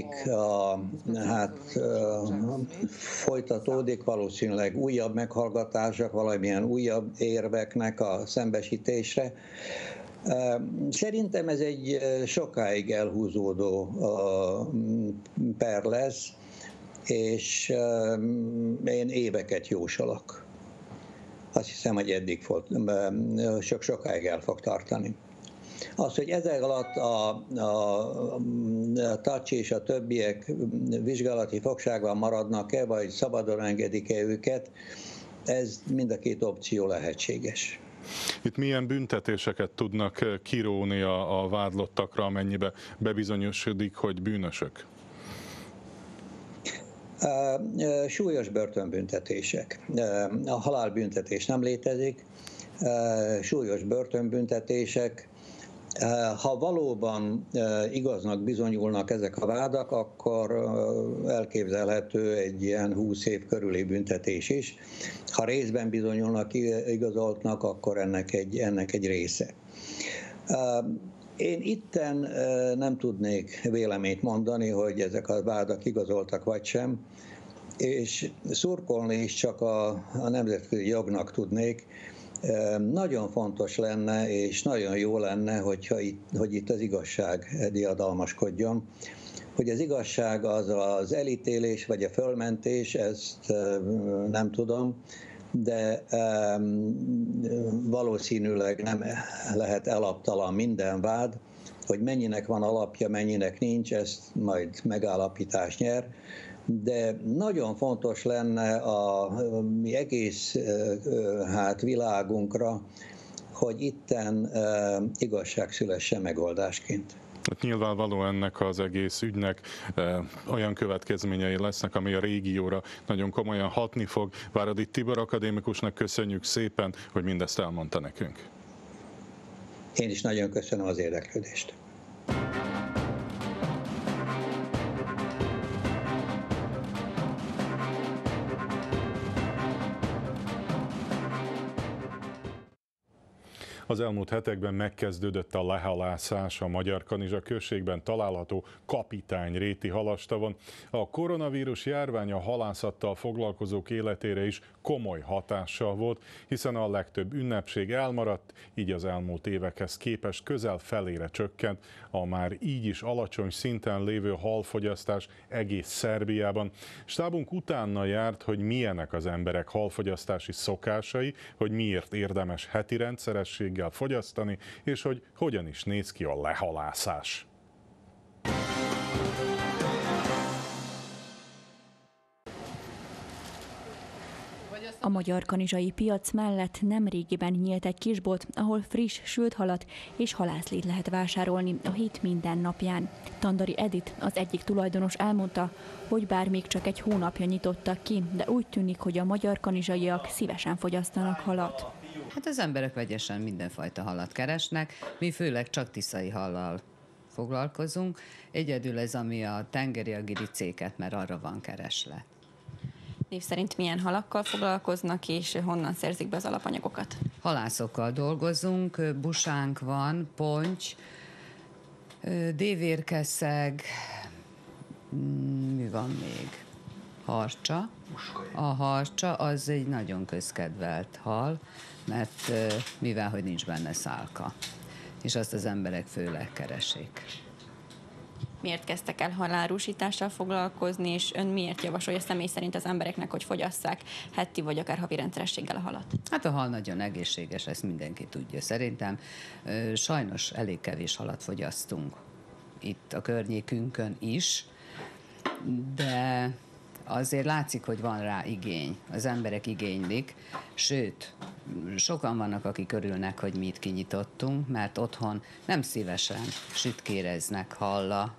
folytatódik valószínűleg újabb meghallgatások, valamilyen újabb érveknek a szembesítésre. Szerintem ez egy sokáig elhúzódó per lesz, és én éveket jósolok. Azt hiszem, hogy eddig sokáig el fog tartani. Az, hogy ezek alatt a Thaçi és a többiek vizsgálati fogságban maradnak-e, vagy szabadon engedik-e őket, ez mind a két opció lehetséges. Itt milyen büntetéseket tudnak kiróni a vádlottakra, amennyibe bebizonyosodik, hogy bűnösök? Súlyos börtönbüntetések. A halálbüntetés nem létezik. Súlyos börtönbüntetések. Ha valóban igaznak bizonyulnak ezek a vádak, akkor elképzelhető egy ilyen 20 év körüli büntetés is. Ha részben bizonyulnak igazoltnak, akkor ennek egy része. Én itten nem tudnék véleményt mondani, hogy ezek a vádak igazoltak vagy sem, és szurkolni is csak a nemzetközi jognak tudnék. Nagyon fontos lenne, és nagyon jó lenne, hogy itt az igazság diadalmaskodjon. Hogy az igazság az az elítélés, vagy a fölmentés, ezt nem tudom, de valószínűleg nem lehet alaptalan minden vád. Hogy mennyinek van alapja, mennyinek nincs, ezt majd megállapítás nyer. De nagyon fontos lenne a mi egész világunkra, hogy itten igazság szülesse megoldásként. Nyilvánvaló ennek az egész ügynek olyan következményei lesznek, ami a régióra nagyon komolyan hatni fog. Váradi Tibor akadémikusnak köszönjük szépen, hogy mindezt elmondta nekünk. Én is nagyon köszönöm az érdeklődést. Az elmúlt hetekben megkezdődött a lehalászás a Magyarkanizsa községben található Kapitányréti halastavon. A koronavírus járvány a halászattal foglalkozók életére is komoly hatással volt, hiszen a legtöbb ünnepség elmaradt, így az elmúlt évekhez képest közel felére csökkent a már így is alacsony szinten lévő halfogyasztás egész Szerbiában. Stábunk utána járt, hogy milyenek az emberek halfogyasztási szokásai, hogy miért érdemes heti rendszerességgel fogyasztani, és hogy hogyan is néz ki a lehalászás. A magyar kanizsai piac mellett nemrégiben nyílt egy kisbolt, ahol friss sült halat és halászlét lehet vásárolni a hét minden napján. Tandari Edith, az egyik tulajdonos elmondta, hogy bár még csak egy hónapja nyitottak ki, de úgy tűnik, hogy a magyar kanizsaiak szívesen fogyasztanak halat. Hát az emberek vegyesen mindenfajta halat keresnek, mi főleg csak tiszai hallal foglalkozunk. Egyedül ez, ami a tengeri, a giricéket, mert arra van kereslet. Név szerint milyen halakkal foglalkoznak, és honnan szerzik be az alapanyagokat? Halászokkal dolgozunk, busánk van, ponty, dévérkeszeg, mi van még? Harcsa. A harcsa az egy nagyon közkedvelt hal, mert mivel hogy nincs benne szálka, és azt az emberek főleg keresik. Miért kezdtek el halárusítással foglalkozni, és ön miért javasolja személy szerint az embereknek, hogy fogyasszák heti vagy akár havi rendszerességgel a halat? Hát a hal nagyon egészséges, ezt mindenki tudja szerintem. Sajnos elég kevés halat fogyasztunk itt a környékünkön is, de azért látszik, hogy van rá igény, az emberek igénylik, sőt, sokan vannak, akik örülnek, hogy mi itt kinyitottunk, mert otthon nem szívesen sütkéreznek halla,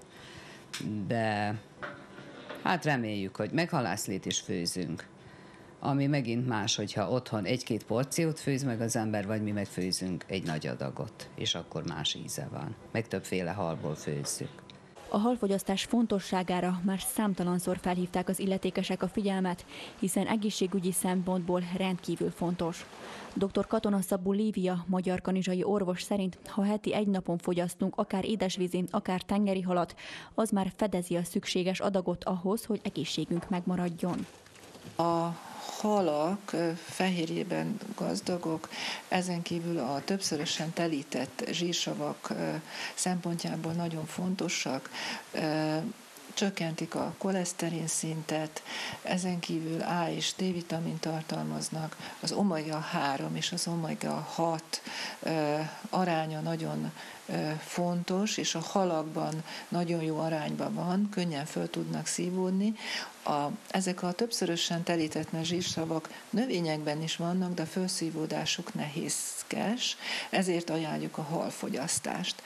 de hát reméljük, hogy meghalászlét is főzünk, ami megint más, hogyha otthon egy-két porciót főz meg az ember, vagy mi megfőzünk egy nagy adagot, és akkor más íze van, meg többféle halból főzzük. A halfogyasztás fontosságára már számtalanszor felhívták az illetékesek a figyelmet, hiszen egészségügyi szempontból rendkívül fontos. Dr. Katona Szabó Lívia, magyar kanizsai orvos szerint, ha heti egy napon fogyasztunk akár édesvízi, akár tengeri halat, az már fedezi a szükséges adagot ahhoz, hogy egészségünk megmaradjon. A halak fehérjében gazdagok, ezen kívül a többszörösen telített zsírsavak szempontjából nagyon fontosak, csökkentik a koleszterin szintet, ezen kívül A és D-vitamin tartalmaznak, az omega-3 és az omega-6 aránya nagyon fontos, és a halakban nagyon jó arányban van, könnyen föl tudnak szívódni. Ezek a többszörösen telített zsírsavak növényekben is vannak, de a felszívódásuk nehézkes, ezért ajánljuk a halfogyasztást.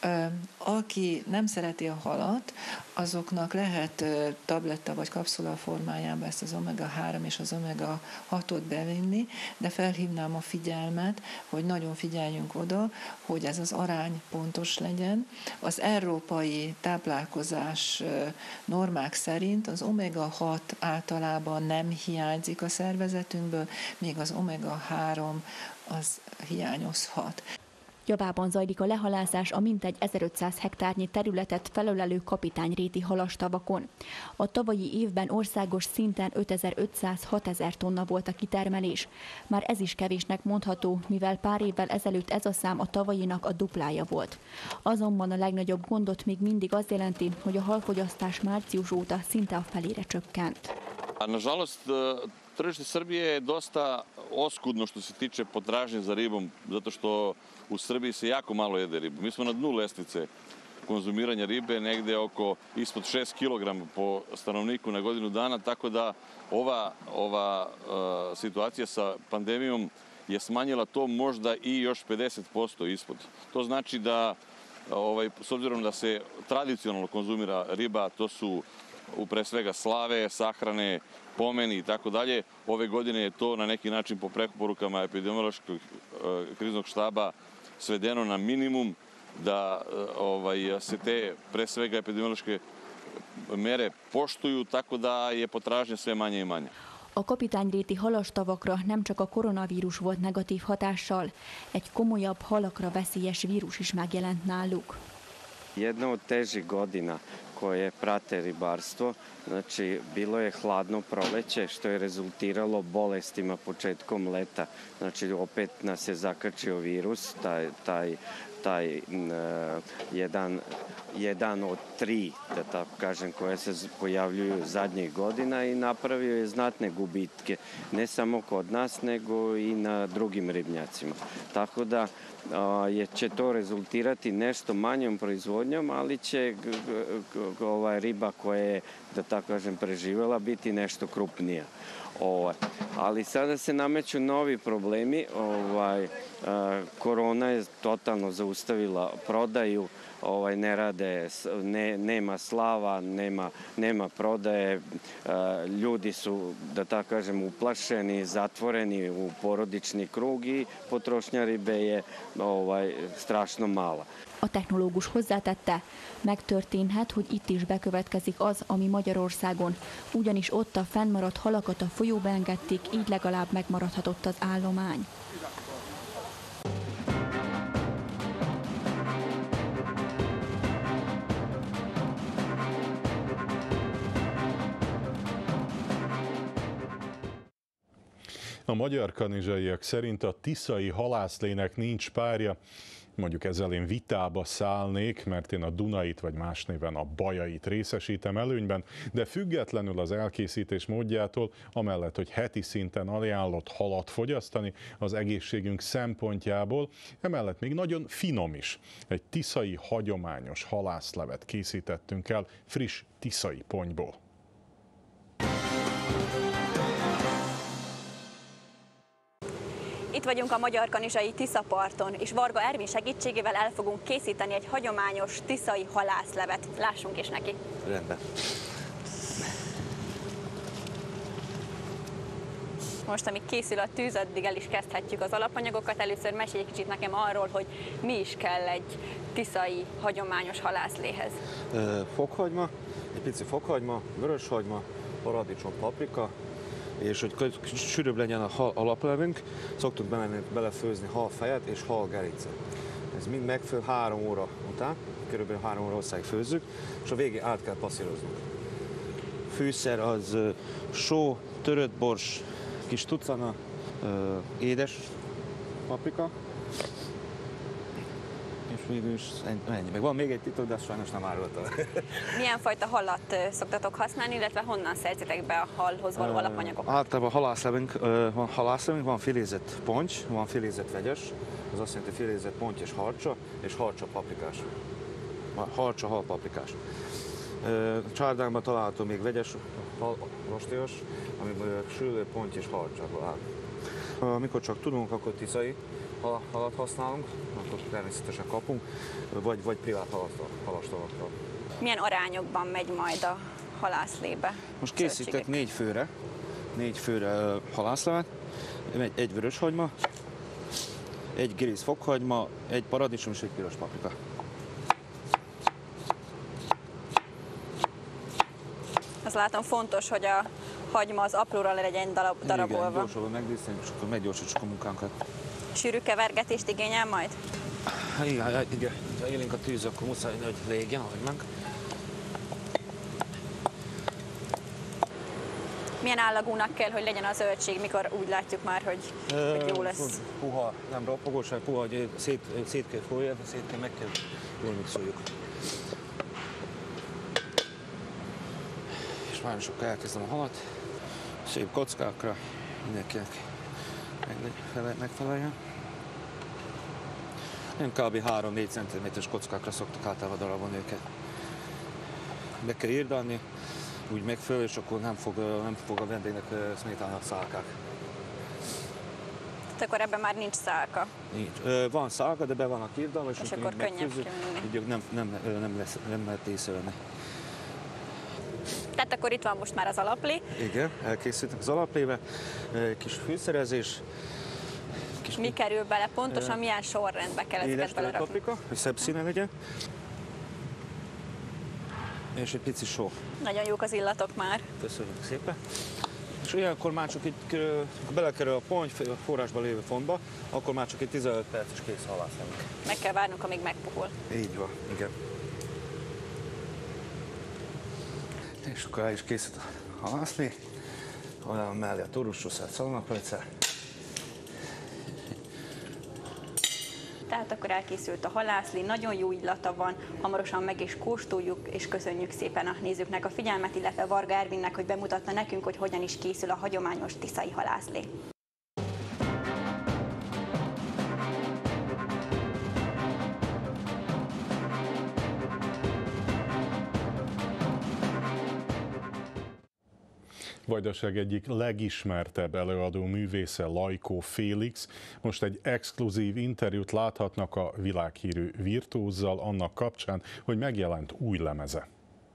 Aki nem szereti a halat, azoknak lehet tabletta vagy kapszula formájában ezt az omega-3 és az omega-6-ot bevinni, de felhívnám a figyelmet, hogy nagyon figyeljünk oda, hogy ez az arány pontos legyen. Az európai táplálkozás normák szerint az omega-6 általában nem hiányzik a szervezetünkből, míg az omega-3 az hiányozhat. Javában zajlik a lehalászás a mintegy 1500 hektárnyi területet felölelő kapitányréti halastavakon. A tavalyi évben országos szinten 5500-6000 tonna volt a kitermelés. Már ez is kevésnek mondható, mivel pár évvel ezelőtt ez a szám a tavalyinak a duplája volt. Azonban a legnagyobb gondot még mindig az jelenti, hogy a halfogyasztás március óta szinte a felére csökkent. Nažalost, tržište Srbije je dosta oskudno što se tiče potražnje za ribom, zato što u Srbiji se jako malo jede ribu. Mi smo na dnu lestvice konzumiranja ribe, negde oko ispod 6 kg po stanovniku na godinu dana, tako da ova situacija sa pandemijom je smanjila to možda i još 50% ispod. To znači da, s obzirom da se tradicionalno konzumira riba, to su pre svega slave, sahrane, pomeni i tako dalje. Ove godine je to na neki način po preporukama epidemiološkog kriznog štaba svedeno na minimum, da se te pre svega epidemiološke mere poštuju, tako da je potražnja sve manje i manje. A kapitányréti halastavakra nem csak a koronavírus volt negatív hatással, egy komolyabb halakra veszélyes vírus is megjelent náluk. Jedna od težih godina koje prate ribarstvo, znači bilo je hladno proleće što je rezultiralo bolestima početkom leta. Znači opet nas je zakačio virus, taj jedan od 3, da tako kažem, koje se pojavljuju zadnjih godina i napravio je znatne gubitke, ne samo kod nas, nego i na drugim ribnjacima. Tako da će to rezultirati nešto manjom proizvodnjom, ali će riba koja je, da tako kažem, preživjela biti nešto krupnija. Ali sada se nameću novi problemi. Korona je totalno zaustavila prodaju, ne rade, nema slava, nema prodaje, ljudi su, da tako kažem, uplašeni, zatvoreni u porodični krug i potrošnja ribe je strašno mala. A technológus hozzátette, megtörténhet, hogy itt is bekövetkezik az, ami Magyarországon, ugyanis ott a fennmaradt halakat a folyóba engedték, így legalább megmaradhatott az állomány. A magyar kanizsaiak szerint a tiszai halászlének nincs párja. Mondjuk ezzel én vitába szállnék, mert én a Dunait vagy más néven a Bajait részesítem előnyben, de függetlenül az elkészítés módjától, amellett, hogy heti szinten ajánlott halat fogyasztani az egészségünk szempontjából, emellett még nagyon finom is. Egy tiszai hagyományos halászlevet készítettünk el friss tiszai ponyból. Itt vagyunk a magyar kanizsai Tiszaparton, és Varga Ervin segítségével el fogunk készíteni egy hagyományos tiszai halászlevet. Lássunk is neki. Rendben. Most, amíg készül a tűz, addig el is kezdhetjük az alapanyagokat. Először mesélj egy kicsit nekem arról, hogy mi is kell egy tiszai hagyományos halászléhez. Fokhagyma, egy pici fokhagyma, vöröshagyma, paradicsom, paprika, és hogy sűrűbb legyen a hal alaplevünk, szoktuk belefőzni halfejet és halgerincet. Ez mind megfőn 3 óra után, körülbelül 3 óra hosszáig főzzük, és a végén át kell passzíroznunk. Fűszer az só, törött bors, kis tucana, édes paprika, és végül is ennyi. Meg van még egy titok, de azt sajnos nem árultam. Milyen fajta halat szoktatok használni, illetve honnan szerzitek be a halhoz való alapanyagokat? Általában halászlevünk, van filézett ponty, van filézett vegyes, az azt jelenti filézett ponty és harcsa paprikás. Harcsa halpaprikás. Csárdánkban található még vegyes rostélyos, amiből sülő, ponty és harcsából áll. Amikor csak tudunk, akkor tiszai halat használunk, akkor természetesen kapunk, vagy privát halastalakkal. Milyen arányokban megy majd a halászlébe? Most készítek 4 főre halászlevet, egy vöröshagyma, egy gerisz fokhagyma, egy paradicsom és egy piros paprika. Azt látom fontos, hogy a hagyma az apróra legyen darabolva. Igen, gyorsabban megdíszítjük, és akkor meggyorsítsuk a munkánkat. Sűrű kevergetést igényel majd? Igen, ha élénk a tűz, akkor muszáj, hogy légjen a hagymánk. Milyen állagúnak kell, hogy legyen a zöldség, mikor úgy látjuk már, hogy jó lesz? Puha, nem ropogós, hanem puha, hogy szét kell folyni, meg kell jól mixoljuk. És már is akkor elkezdem a halat, szép kockákra, mindenkinek megfeleljen. Én kb. 3-4 cm-es kockákra szoktak általában darabolni őket. Be kell írdalni, úgy megfelelő, és akkor nem fog a vendégnek szmétálni a szálkák. Tehát akkor ebben már nincs szálka? Nincs. Van szálka, de be vannak írdalva, és akkor könnyebb így nem lehet észrevenni. Tehát akkor itt van most már az alaplé. Igen, elkészítünk az alaplébe, kis fűszerezés. Mi kerül bele? Pontosan milyen sorrendbe kell ezeket belerakni? Édes paprika, hogy szebb színe legyen. És egy pici só. Nagyon jók az illatok már. Köszönjük szépen. És ilyenkor már csak itt belekerül a ponty a forrásban lévő fontba, akkor már csak egy 15 perc és kész halászlevünk. Meg kell várnunk, amíg megpuhul. Így van, igen. És akkor el is készült a halászlé. Olyan mellé a turussuszát, szalonapölce. Tehát akkor elkészült a halászlé, nagyon jó illata van, hamarosan meg is kóstoljuk, és köszönjük szépen a nézőknek a figyelmet, illetve Varga Ervinnek, hogy bemutatta nekünk, hogy hogyan is készül a hagyományos tiszai halászlé. Vajdaság egyik legismertebb előadó művésze, Lajkó Félix. Most egy exkluzív interjút láthatnak a világhírű virtuózzal annak kapcsán, hogy megjelent új lemeze.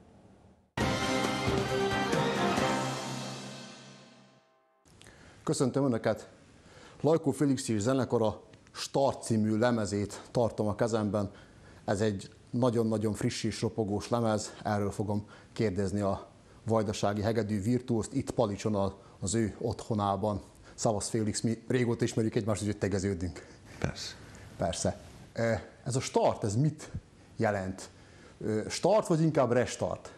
Köszöntöm Önöket! Lajkó Félix és zenekara Start című lemezét tartom a kezemben. Ez egy nagyon-nagyon friss és ropogós lemez, erről fogom kérdezni a vajdasági hegedű virtuózt itt Palicson az ő otthonában. Szavasz Félix, mi régóta ismerjük egymást, hogy tegeződünk. Persze. Persze. Ez a Start, ez mit jelent? Start vagy inkább restart?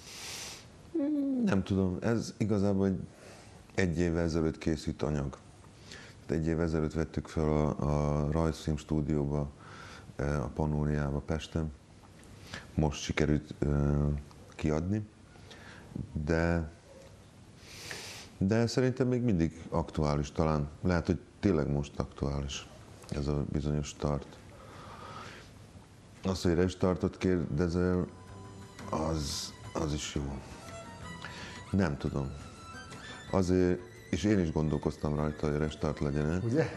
Nem tudom, ez igazából egy évvel ezelőtt készült anyag. Egy évvel ezelőtt vettük fel a rajzfilm stúdióba, a Pannóniába Pesten. Most sikerült kiadni, de szerintem még mindig aktuális talán. Lehet, hogy tényleg most aktuális ez a bizonyos start. Az, hogy restartot kérdezel, az is jó. Nem tudom. Azért, és én is gondolkoztam rajta, hogy restart legyen, ugye?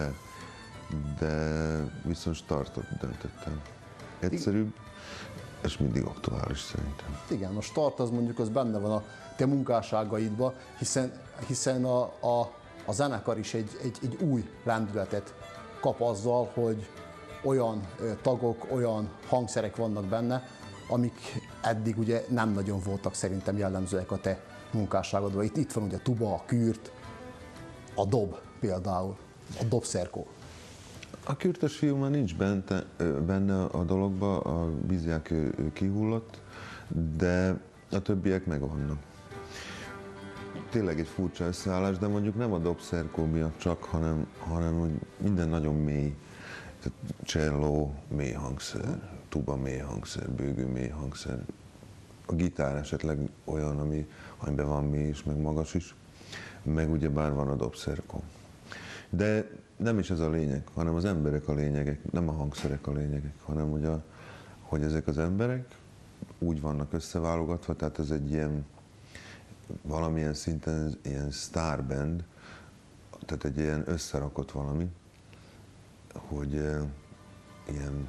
De viszont startot döntöttem. Egyszerűbb, és mindig aktuális szerintem. Igen, a start az mondjuk az benne van a te munkásságaidban, hiszen a zenekar is egy új lendületet kap azzal, hogy olyan tagok, olyan hangszerek vannak benne, amik eddig ugye nem nagyon voltak szerintem jellemzőek a te munkásságodban. Itt van ugye a tuba, a kürt, a dob például, a dobszerkó. A kürtös fiú már nincs benne a dologba, a vízják kihullott, de a többiek megvannak. Tényleg egy furcsa összeállás, de mondjuk nem a dobszerkó miatt csak, hanem hogy minden nagyon mély. Cselló, mély hangszer, tuba mély hangszer, bőgő mély hangszer. A gitár esetleg olyan, amiben van mély is, meg magas is, meg ugyebár van a dobszerkó. De nem is ez a lényeg, hanem az emberek a lényegek, nem a hangszerek a lényegek, hanem hogy ezek az emberek úgy vannak összeválogatva, tehát ez egy ilyen, valamilyen szinten ilyen star band, tehát egy ilyen összerakott valami, hogy ilyen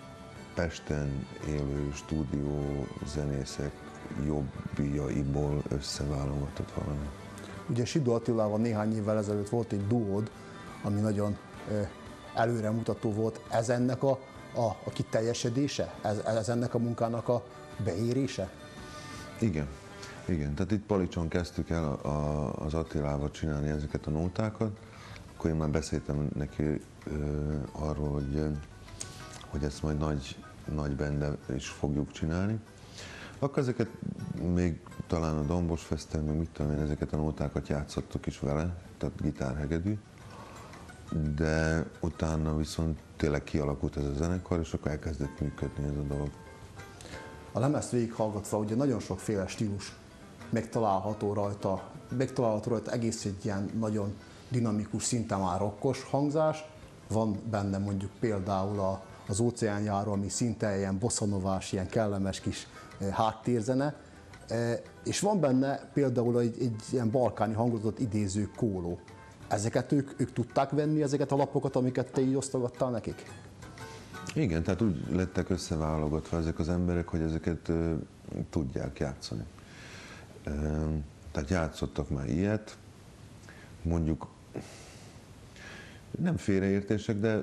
Pesten élő stúdió zenészek jobbjaiból összeválogatott valami. Ugye Sidó Attilával néhány évvel ezelőtt volt egy duód, ami nagyon előremutató volt. Ez ennek a kiteljesedése? Ez ennek a munkának a beérése? Igen. Tehát itt Palicson kezdtük el az Attilával csinálni ezeket a nótákat, akkor én már beszéltem neki arról, hogy ezt majd nagy bende is fogjuk csinálni. Akkor ezeket még talán a Dombos Festen, meg mit tudom én, ezeket a nótákat játszottuk is vele, tehát gitárhegedű, de utána viszont tényleg kialakult ez a zenekar, és akkor elkezdett működni ez a dolog. A lemezt végighallgatva ugye nagyon sokféle stílus megtalálható rajta egész egy ilyen nagyon dinamikus, szinte már rokkos hangzás. Van benne mondjuk például az Óceánjáró, ami szinte ilyen bossanovás, ilyen kellemes kis háttérzene, és van benne például egy ilyen balkáni hangulatot idéző kóló. Ezeket ők tudták venni, ezeket a lapokat, amiket te így osztogattál nekik? Igen, tehát úgy lettek összeválogatva ezek az emberek, hogy ezeket tudják játszani. Tehát játszottak már ilyet, mondjuk nem félreértések, de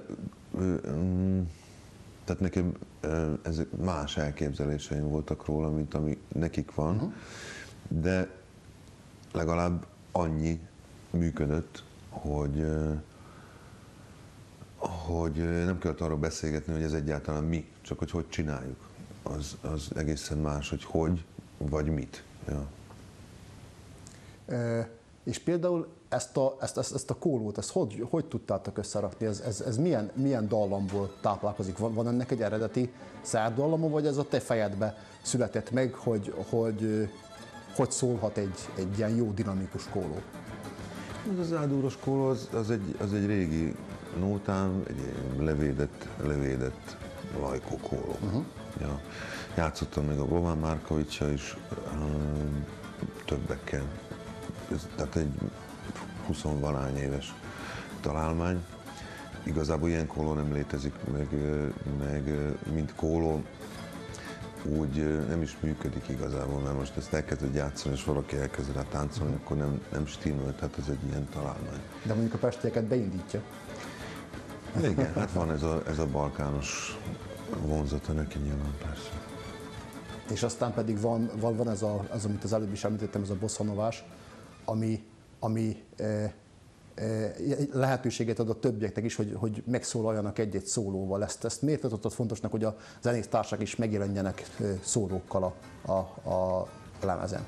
tehát nekem ezek más elképzeléseim voltak róla, mint ami nekik van, de legalább annyi működött, hogy nem kellett arról beszélgetni, hogy ez egyáltalán mi, csak hogy csináljuk. Az egészen más, hogy vagy mit. Ja. És például ezt a kólót, ezt hogy tudtátok összerakni? Ez milyen dallamból táplálkozik? Van ennek egy eredeti szerdallama, vagy ez a te fejedbe született meg, hogy szólhat egy ilyen jó dinamikus kóló? Az ádúros kóló az egy régi nótám, egy levédett Lajkó kóló. Ja. Játszottam meg a Bován Márkovicsal is, többekkel. tehát egy 20-valány éves találmány. Igazából ilyen kóló nem létezik, meg mint kóló úgy nem is működik igazából, mert most ezt elkezded játszani, és valaki elkezd rá táncolni, akkor nem stimmel, tehát ez egy ilyen találmány. De mondjuk a pestieket beindítja. Igen, hát van ez a balkános vonzata neki nyilván, persze. És aztán pedig van ez, amit az előbb is említettem, ez a bosszanovás, ami lehetőséget ad a többieknek is, hogy megszólaljanak egy-egy szólóval. Ezt miért tartottad fontosnak, hogy a zenésztársak is megjelenjenek szólókkal a lemezen?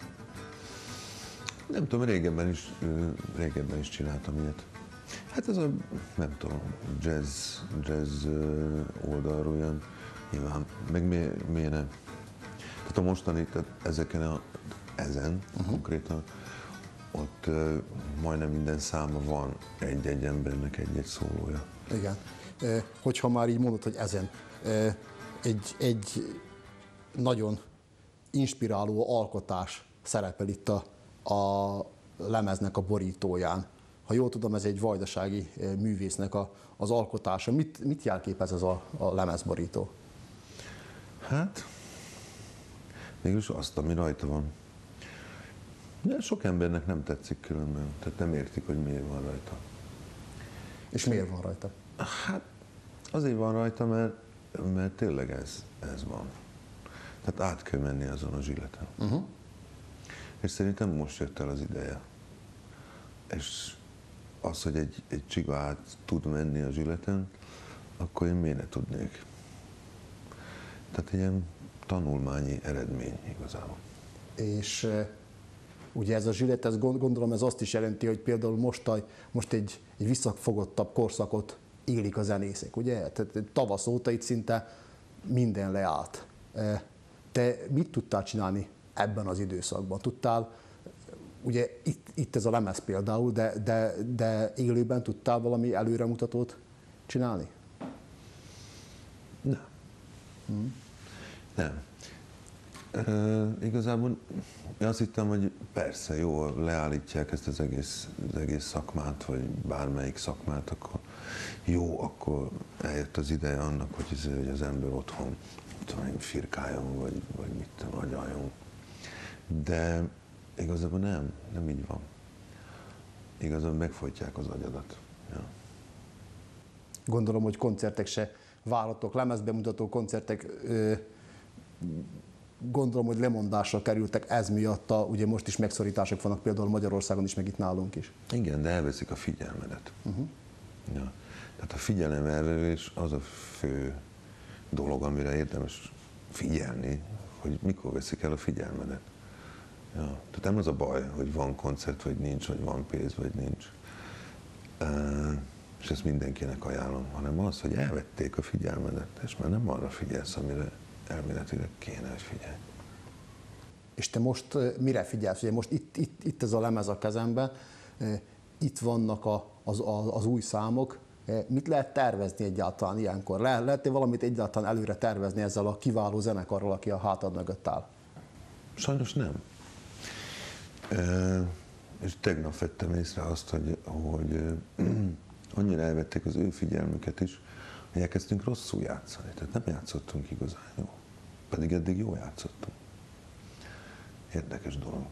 Nem tudom, régebben is csináltam ilyet. Hát ez a, nem tudom, jazz oldalról jön, nyilván, meg miért nem. Tehát a mostani, ezen konkrétan, ott majdnem minden száma van egy-egy embernek egy-egy szólója. Igen. Hogyha már így mondod, hogy ezen, egy nagyon inspiráló alkotás szerepel itt a lemeznek a borítóján. Ha jól tudom, ez egy vajdasági művésznek az alkotása. Mit jelképez ez a lemezborító? Hát, mégis azt, ami rajta van. De sok embernek nem tetszik különben, tehát nem értik, hogy miért van rajta. És miért van rajta? Hát azért van rajta, mert tényleg ez van. Tehát át kell menni azon a zsileten. És szerintem most jött el az ideje. És az, hogy egy csiga át tud menni a zsileten, akkor én miért ne tudnék. Tehát ilyen tanulmányi eredmény igazából. És ugye ez a zsilet, ez gondolom ez azt is jelenti, hogy például most egy visszafogottabb korszakot élik a zenészek, ugye? Tehát tavasz óta itt szinte minden leállt. Te mit tudtál csinálni ebben az időszakban? Tudtál, ugye itt ez a lemez például, de élőben tudtál valami előremutatót csinálni? Nem. Nem. Igazából én azt hittem, hogy persze, jó, leállítják ezt az egész szakmát, vagy bármelyik szakmát, akkor jó, akkor eljött az ideje annak, hogy az ember otthon firkáljon, vagy mit agyaljon. De igazából nem így van. Igazából megfojtják az agyadat. Ja. Gondolom, hogy koncertek se várhatók, lemezbemutató koncertek, gondolom, hogy lemondásra kerültek ez miatt, ugye most is megszorítások vannak például Magyarországon is, meg itt nálunk is. Igen, de elveszik a figyelmedet. Ja. Tehát a figyelemelvevés az a fő dolog, amire érdemes figyelni, hogy mikor veszik el a figyelmedet. Ja. Tehát nem az a baj, hogy van koncert, vagy nincs, vagy van pénz, vagy nincs. És ezt mindenkinek ajánlom, hanem az, hogy elvették a figyelmedet, és már nem arra figyelsz, amire elméletileg kéne, hogy figyelj. És te most mire figyelsz? Ugye most itt ez a lemez a kezemben, itt vannak az új számok. Mit lehet tervezni egyáltalán ilyenkor? Lehet-e valamit egyáltalán előre tervezni ezzel a kiváló zenekarral, aki a hátad mögött áll? Sajnos nem. És tegnap vettem észre azt, hogy annyira elvették az ő figyelmüket is, hogy elkezdtünk rosszul játszani. Tehát nem játszottunk igazán jó. Pedig eddig jól játszottunk. Érdekes dolog.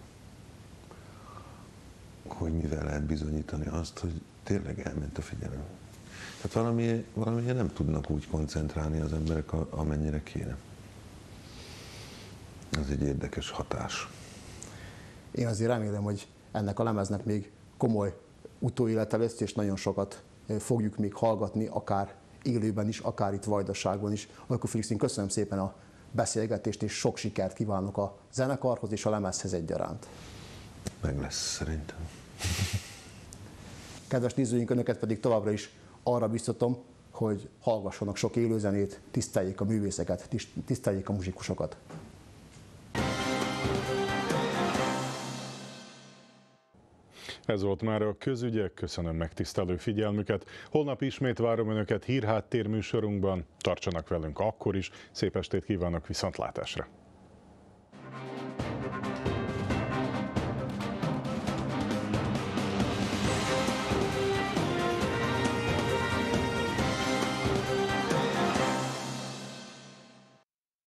Hogy mivel lehet bizonyítani azt, hogy tényleg elment a figyelem. Tehát valamilyen nem tudnak úgy koncentrálni az emberek, amennyire kéne. Ez egy érdekes hatás. Én azért remélem, hogy ennek a lemeznek még komoly utóélete lesz, és nagyon sokat fogjuk még hallgatni, akár élőben is, akár itt Vajdaságban is. Ajkó Félix, én köszönöm szépen a beszélgetést, és sok sikert kívánok a zenekarhoz és a lemezhez egyaránt. Meg lesz szerintem. Kedves nézőink, önöket pedig továbbra is arra biztatom, hogy hallgassanak sok élőzenét, tiszteljék a művészeket, tiszteljék a muzsikusokat. Ez volt már a Közügyek, köszönöm megtisztelő figyelmüket. Holnap ismét várom Önöket hírháttér műsorunkban, tartsanak velünk akkor is, szép estét kívánok, viszontlátásra!